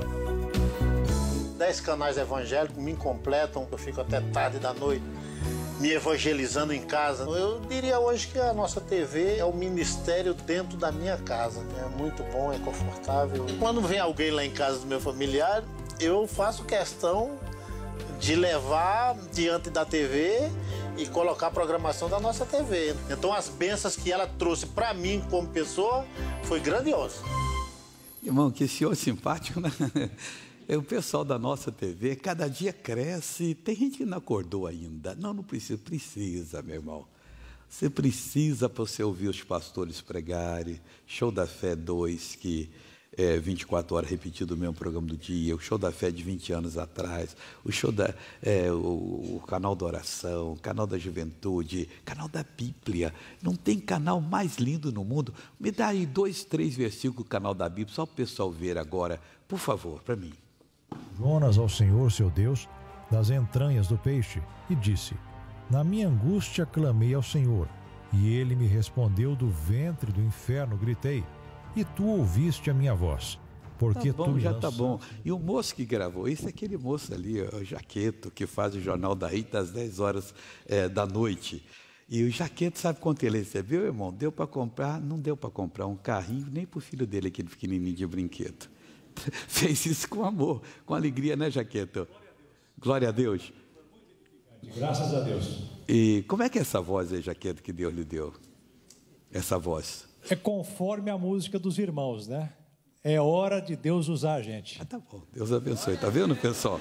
Dez canais evangélicos me completam, eu fico até tarde da noite me evangelizando em casa. Eu diria hoje que a nossa T V é o ministério dentro da minha casa. É muito bom, é confortável. Quando vem alguém lá em casa do meu familiar, eu faço questão de levar diante da T V e colocar a programação da nossa T V. Então as bênçãos que ela trouxe para mim como pessoa foi grandiosa. Irmão, que senhor simpático, né? O pessoal da nossa T V cada dia cresce. Tem gente que não acordou ainda. Não, não precisa. Precisa, meu irmão. Você precisa para você ouvir os pastores pregarem. Show da Fé dois, que é vinte e quatro horas repetido o mesmo programa do dia. O Show da Fé de vinte anos atrás. O show da, é, o, o canal da oração, o canal da juventude, canal da Bíblia. Não tem canal mais lindo no mundo. Me dá aí dois, três versículos do canal da Bíblia, só para o pessoal ver agora. Por favor, para mim. Jonas ao Senhor, seu Deus, das entranhas do peixe, e disse: Na minha angústia clamei ao Senhor, e ele me respondeu do ventre do inferno, gritei, e tu ouviste a minha voz. Porque tá bom, tu já lança... tá bom. E o moço que gravou isso é aquele moço ali, o Jaqueto, que faz o Jornal da Rita às dez horas é, da noite. E o Jaqueto, sabe quanto ele recebeu, irmão? Deu para comprar, não deu para comprar um carrinho, nem para o filho dele, aquele pequenininho de brinquedo. Fez isso com amor, com alegria, né, Jaqueto? Glória a Deus. Graças a Deus. E como é que é essa voz aí, Jaqueto, que Deus lhe deu? Essa voz. É conforme a música dos irmãos, né? É hora de Deus usar a gente. Ah, tá bom. Deus abençoe. Tá vendo, pessoal?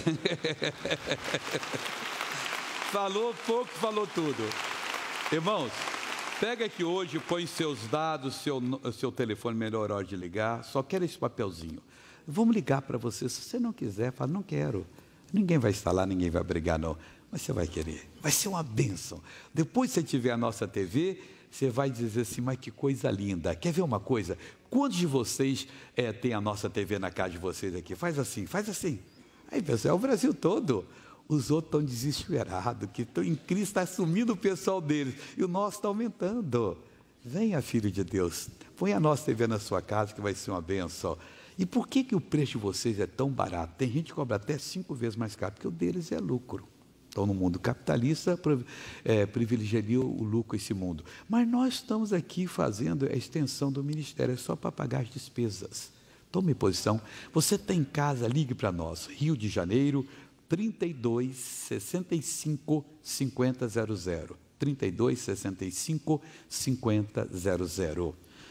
Falou pouco, falou tudo. Irmãos, pega aqui hoje, põe seus dados, seu, seu telefone, melhor hora de ligar. Só quero esse papelzinho. Vamos ligar para você. Se você não quiser, fala, não quero. Ninguém vai estar lá, ninguém vai brigar, não. Mas você vai querer. Vai ser uma bênção. Depois que você tiver a nossa T V, você vai dizer assim, mas que coisa linda. Quer ver uma coisa? Quantos de vocês é, tem a nossa T V na casa de vocês aqui? Faz assim, faz assim. Aí, pessoal, é o Brasil todo. Os outros estão desesperados, que estão em Cristo, está assumindo o pessoal deles. E o nosso está aumentando. Venha, filho de Deus. Põe a nossa T V na sua casa, que vai ser uma bênção. E por que, que o preço de vocês é tão barato? Tem gente que cobra até cinco vezes mais caro, porque o deles é lucro. Então, no mundo capitalista, é, privilegia o lucro esse mundo. Mas nós estamos aqui fazendo a extensão do ministério, é só para pagar as despesas. Tome posição. Você está em casa, ligue para nós. Rio de Janeiro, trinta e dois, sessenta e cinco, cinquenta, zero zero. trinta e dois, sessenta e cinco, cinquenta, zero zero.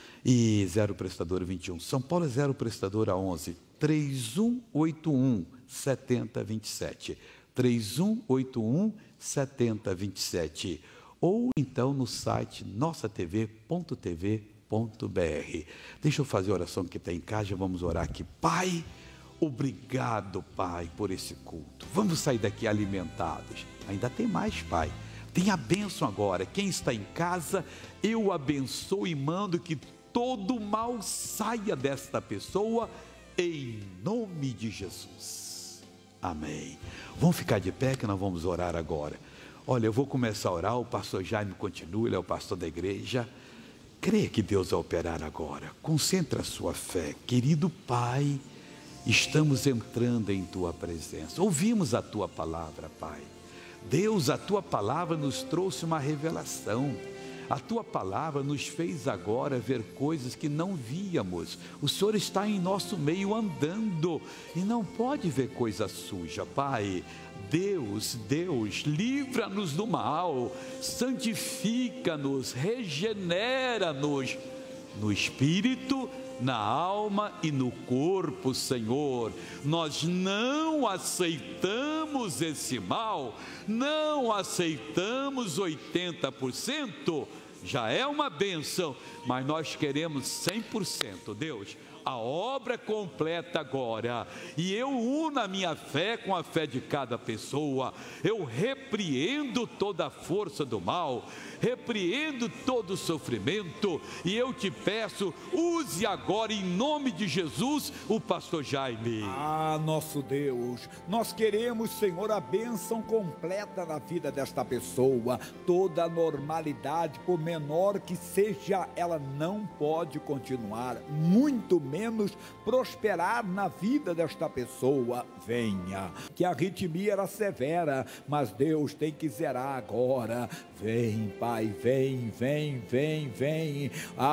E zero prestadora vinte e um. São Paulo é zero prestadora onze. trinta e um, oitenta e um, setenta, vinte e sete. trinta e um, oitenta e um, setenta, vinte e sete. Ou então no site nossa t v ponto t v ponto b r. Deixa eu fazer a oração que está em casa, vamos orar aqui. Pai, obrigado, Pai, por esse culto. Vamos sair daqui alimentados. Ainda tem mais, Pai. Tem a bênção agora. Quem está em casa, eu abençoo e mando que todo mal saia desta pessoa, em nome de Jesus. Amém. Vamos ficar de pé que nós vamos orar agora. Olha, eu vou começar a orar, o pastor Jaime continua, ele é o pastor da igreja. Creia que Deus vai operar agora. Concentra a sua fé. Querido Pai, estamos entrando em Tua presença. Ouvimos a Tua palavra, Pai. Deus, a Tua palavra nos trouxe uma revelação. A Tua palavra nos fez agora ver coisas que não víamos. O Senhor está em nosso meio andando e não pode ver coisa suja, Pai. Deus, Deus, livra-nos do mal, santifica-nos, regenera-nos no espírito na alma e no corpo, Senhor. Nós não aceitamos esse mal, não aceitamos oitenta por cento, já é uma bênção, mas nós queremos cem por cento, Deus. A obra completa agora, e eu uno a minha fé com a fé de cada pessoa. Eu repreendo toda a força do mal, repreendo todo o sofrimento, e eu te peço, use agora em nome de Jesus o pastor Jaime. Ah, nosso Deus, nós queremos, Senhor, a bênção completa na vida desta pessoa. Toda a normalidade, por menor que seja, ela não pode continuar, muito menos prosperar na vida desta pessoa. Venha, que a arritmia era severa, mas Deus tem que zerar agora. Vem, Pai, vem, vem, vem, vem.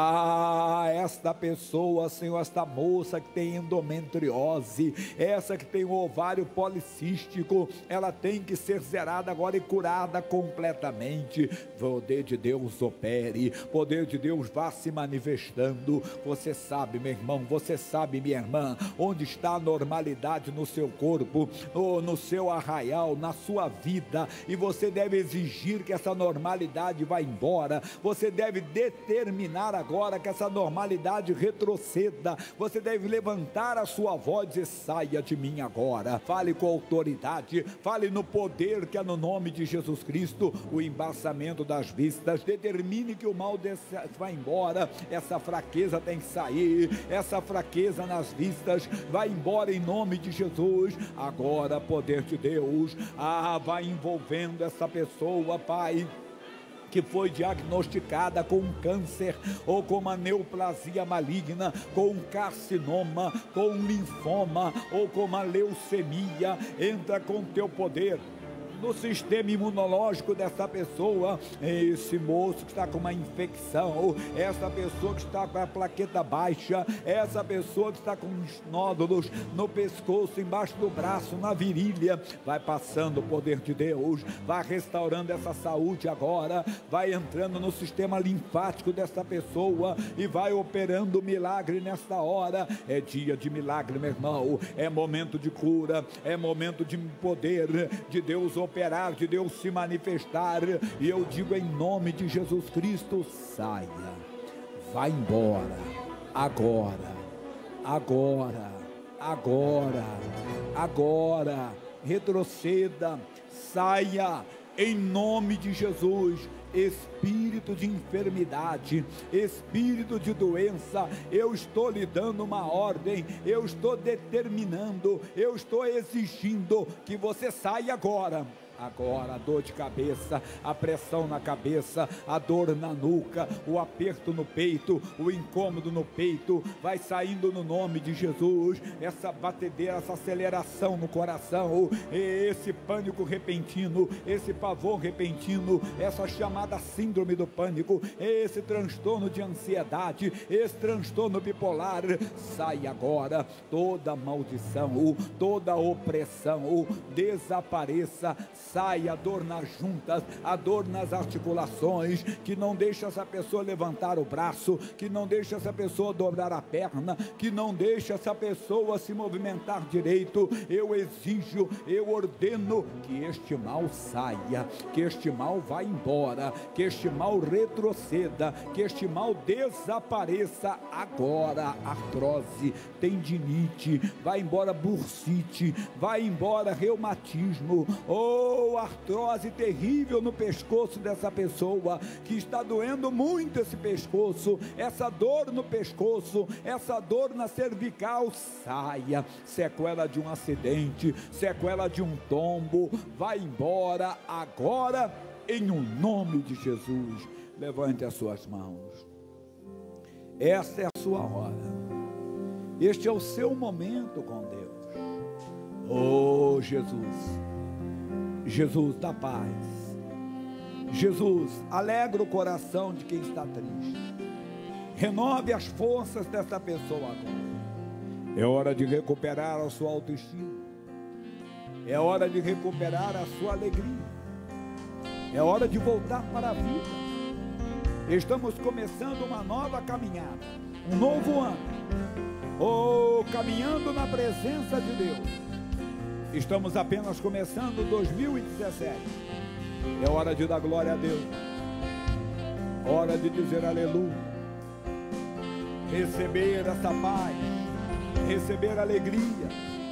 Ah, esta pessoa, Senhor, esta moça que tem endometriose, essa que tem o ovário policístico, ela tem que ser zerada agora e curada completamente. Poder de Deus opere, poder de Deus vá se manifestando. Você sabe, meu irmão, você sabe, minha irmã, onde está a normalidade no seu corpo, no, no seu arraial, na sua vida, e você deve exigir que essa normalidade vá embora. Você deve determinar agora que essa normalidade retroceda. Você deve levantar a sua voz e dizer: saia de mim agora. Fale com autoridade, fale no poder que é no nome de Jesus Cristo. O embaçamento das vistas, determine que o mal desse, vai embora. Essa fraqueza tem que sair, essa fraqueza nas vistas vai embora em nome de Jesus. Agora, poder de Deus, ah, vai envolvendo essa pessoa, Pai, que foi diagnosticada com um câncer, ou com uma neoplasia maligna, com um carcinoma, com um linfoma, ou com uma leucemia. Entra com teu poder no sistema imunológico dessa pessoa, esse moço que está com uma infecção, essa pessoa que está com a plaqueta baixa, essa pessoa que está com uns nódulos no pescoço, embaixo do braço, na virilha. Vai passando o poder de Deus, vai restaurando essa saúde agora, vai entrando no sistema linfático dessa pessoa e vai operando milagre nesta hora. É dia de milagre, meu irmão, é momento de cura, é momento de poder de Deus operar, de Deus se manifestar. E eu digo em nome de Jesus Cristo: saia, vai embora, agora, agora, agora, agora, retroceda, saia, em nome de Jesus. Espírito de enfermidade, espírito de doença, eu estou lhe dando uma ordem, eu estou determinando, eu estou exigindo que você saia agora. Agora, a dor de cabeça, a pressão na cabeça, a dor na nuca, o aperto no peito, o incômodo no peito, vai saindo no nome de Jesus. Essa batedeira, essa aceleração no coração, esse pânico repentino, esse pavor repentino, essa chamada síndrome do pânico, esse transtorno de ansiedade, esse transtorno bipolar, sai agora. Toda maldição, toda opressão, desapareça. Sai a dor nas juntas, a dor nas articulações, que não deixa essa pessoa levantar o braço, que não deixa essa pessoa dobrar a perna, que não deixa essa pessoa se movimentar direito. Eu exijo, eu ordeno que este mal saia, que este mal vá embora, que este mal retroceda, que este mal desapareça agora. Artrose, tendinite, vai embora bursite, vai embora reumatismo, oh, artrose terrível no pescoço dessa pessoa, que está doendo muito esse pescoço, essa dor no pescoço, essa dor na cervical, saia. Sequela de um acidente, sequela de um tombo, vai embora agora, em um nome de Jesus. Levante as suas mãos. Esta é a sua hora, este é o seu momento com Deus. Oh Jesus, Jesus da paz, Jesus, alegra o coração de quem está triste, renove as forças dessa pessoa agora. É hora de recuperar a sua autoestima, é hora de recuperar a sua alegria, é hora de voltar para a vida. Estamos começando uma nova caminhada, um novo ano. Oh, caminhando na presença de Deus. Estamos apenas começando dois mil e dezessete. É hora de dar glória a Deus. Hora de dizer aleluia. Receber essa paz. Receber alegria.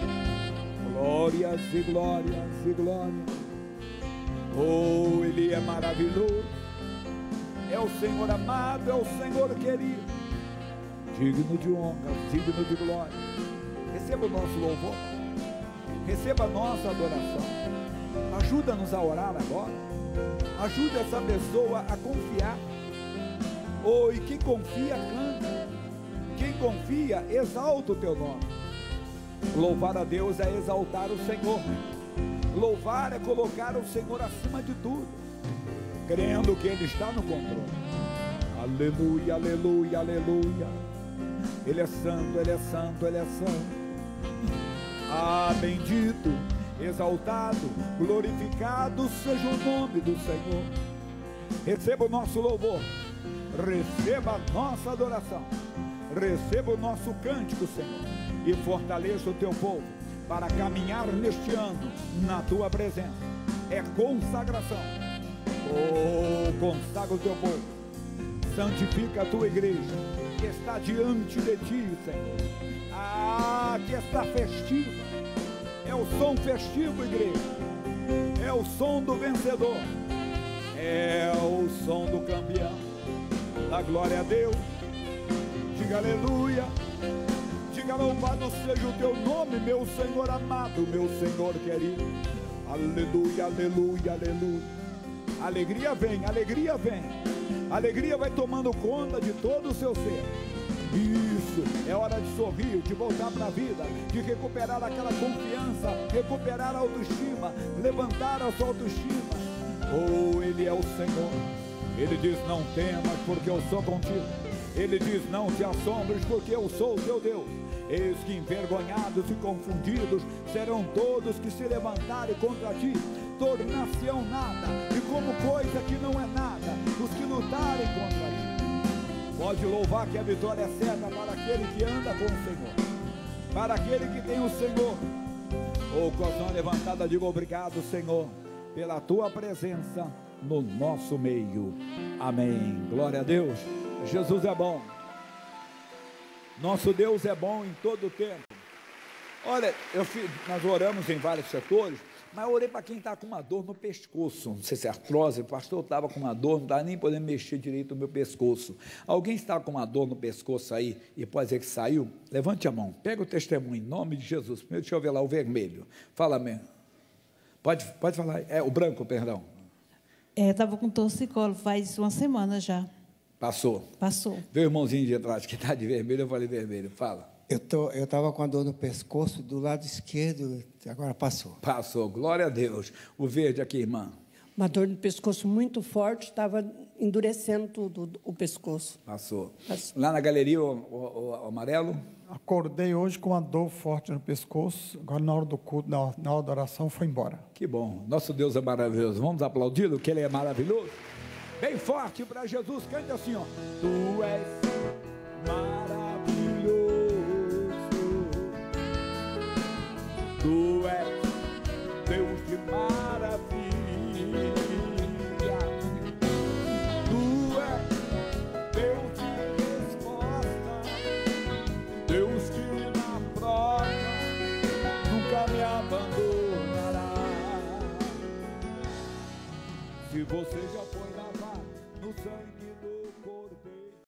Glórias e glórias e glórias. Oh, Ele é maravilhoso. É o Senhor amado, é o Senhor querido. Digno de honra, digno de glória. Receba o nosso louvor. Receba a nossa adoração. Ajuda-nos a orar agora. Ajude essa pessoa a confiar. Oh, e quem confia, canta. Quem confia, exalta o teu nome. Louvar a Deus é exaltar o Senhor. Louvar é colocar o Senhor acima de tudo, crendo que Ele está no controle. Aleluia, aleluia, aleluia. Ele é santo, Ele é santo, Ele é santo. Ah, bendito, exaltado, glorificado seja o nome do Senhor. Receba o nosso louvor. Receba a nossa adoração. Receba o nosso cântico, Senhor. E fortaleça o teu povo para caminhar neste ano na tua presença. É consagração. Oh, consagra o teu povo. Santifica a tua igreja que está diante de ti, Senhor. Ah, que está festiva. É o som festivo, igreja. É o som do vencedor. É o som do campeão. Dá glória a Deus. Diga aleluia. Diga louvado seja o teu nome, meu Senhor amado, meu Senhor querido. Aleluia, aleluia, aleluia. Alegria vem, alegria vem. Alegria vai tomando conta de todo o seu ser. Isso, é hora de sorrir, de voltar para a vida, de recuperar aquela confiança, recuperar a autoestima, levantar a sua autoestima. Oh, Ele é o Senhor. Ele diz: não temas, porque eu sou contigo. Ele diz: não te assombres, porque eu sou o teu Deus. Eis que envergonhados e confundidos serão todos que se levantarem contra ti. Tornar-se-ão nada, e como coisa que não é nada, os que lutarem contra ti. Pode louvar que a vitória é certa para aquele que anda com o Senhor, para aquele que tem o Senhor. O coração levantado, digo obrigado, Senhor, pela tua presença no nosso meio. Amém. Glória a Deus. Jesus é bom. Nosso Deus é bom em todo o tempo. Olha, eu fiz, nós oramos em vários setores, mas eu orei para quem está com uma dor no pescoço. Não sei se é artrose, o pastor estava com uma dor, não estava nem podendo mexer direito no meu pescoço. Alguém está com uma dor no pescoço aí e pode dizer que saiu? Levante a mão, pega o testemunho em nome de Jesus. Primeiro, deixa eu ver lá o vermelho. Fala mesmo. Pode, pode falar. É o branco, perdão. É, estava com torcicolo faz uma semana já. Passou? Passou. Vê o irmãozinho de trás que está de vermelho, eu falei vermelho. Fala. Eu tô, eu estava com a dor no pescoço do lado esquerdo, agora passou. Passou, glória a Deus. O verde aqui, irmã. Uma dor no pescoço muito forte, estava endurecendo tudo o pescoço. Passou. Passou. Lá na galeria, o, o, o amarelo? Acordei hoje com uma dor forte no pescoço, agora na hora do culto, na, na hora da oração, foi embora. Que bom, nosso Deus é maravilhoso. Vamos aplaudi-lo, que Ele é maravilhoso? Bem forte para Jesus, cante assim, ó. Tu és maravilhoso, tu és Deus de maravilha, tu és Deus de resposta, Deus que na prova nunca me abandonará. Se você já foi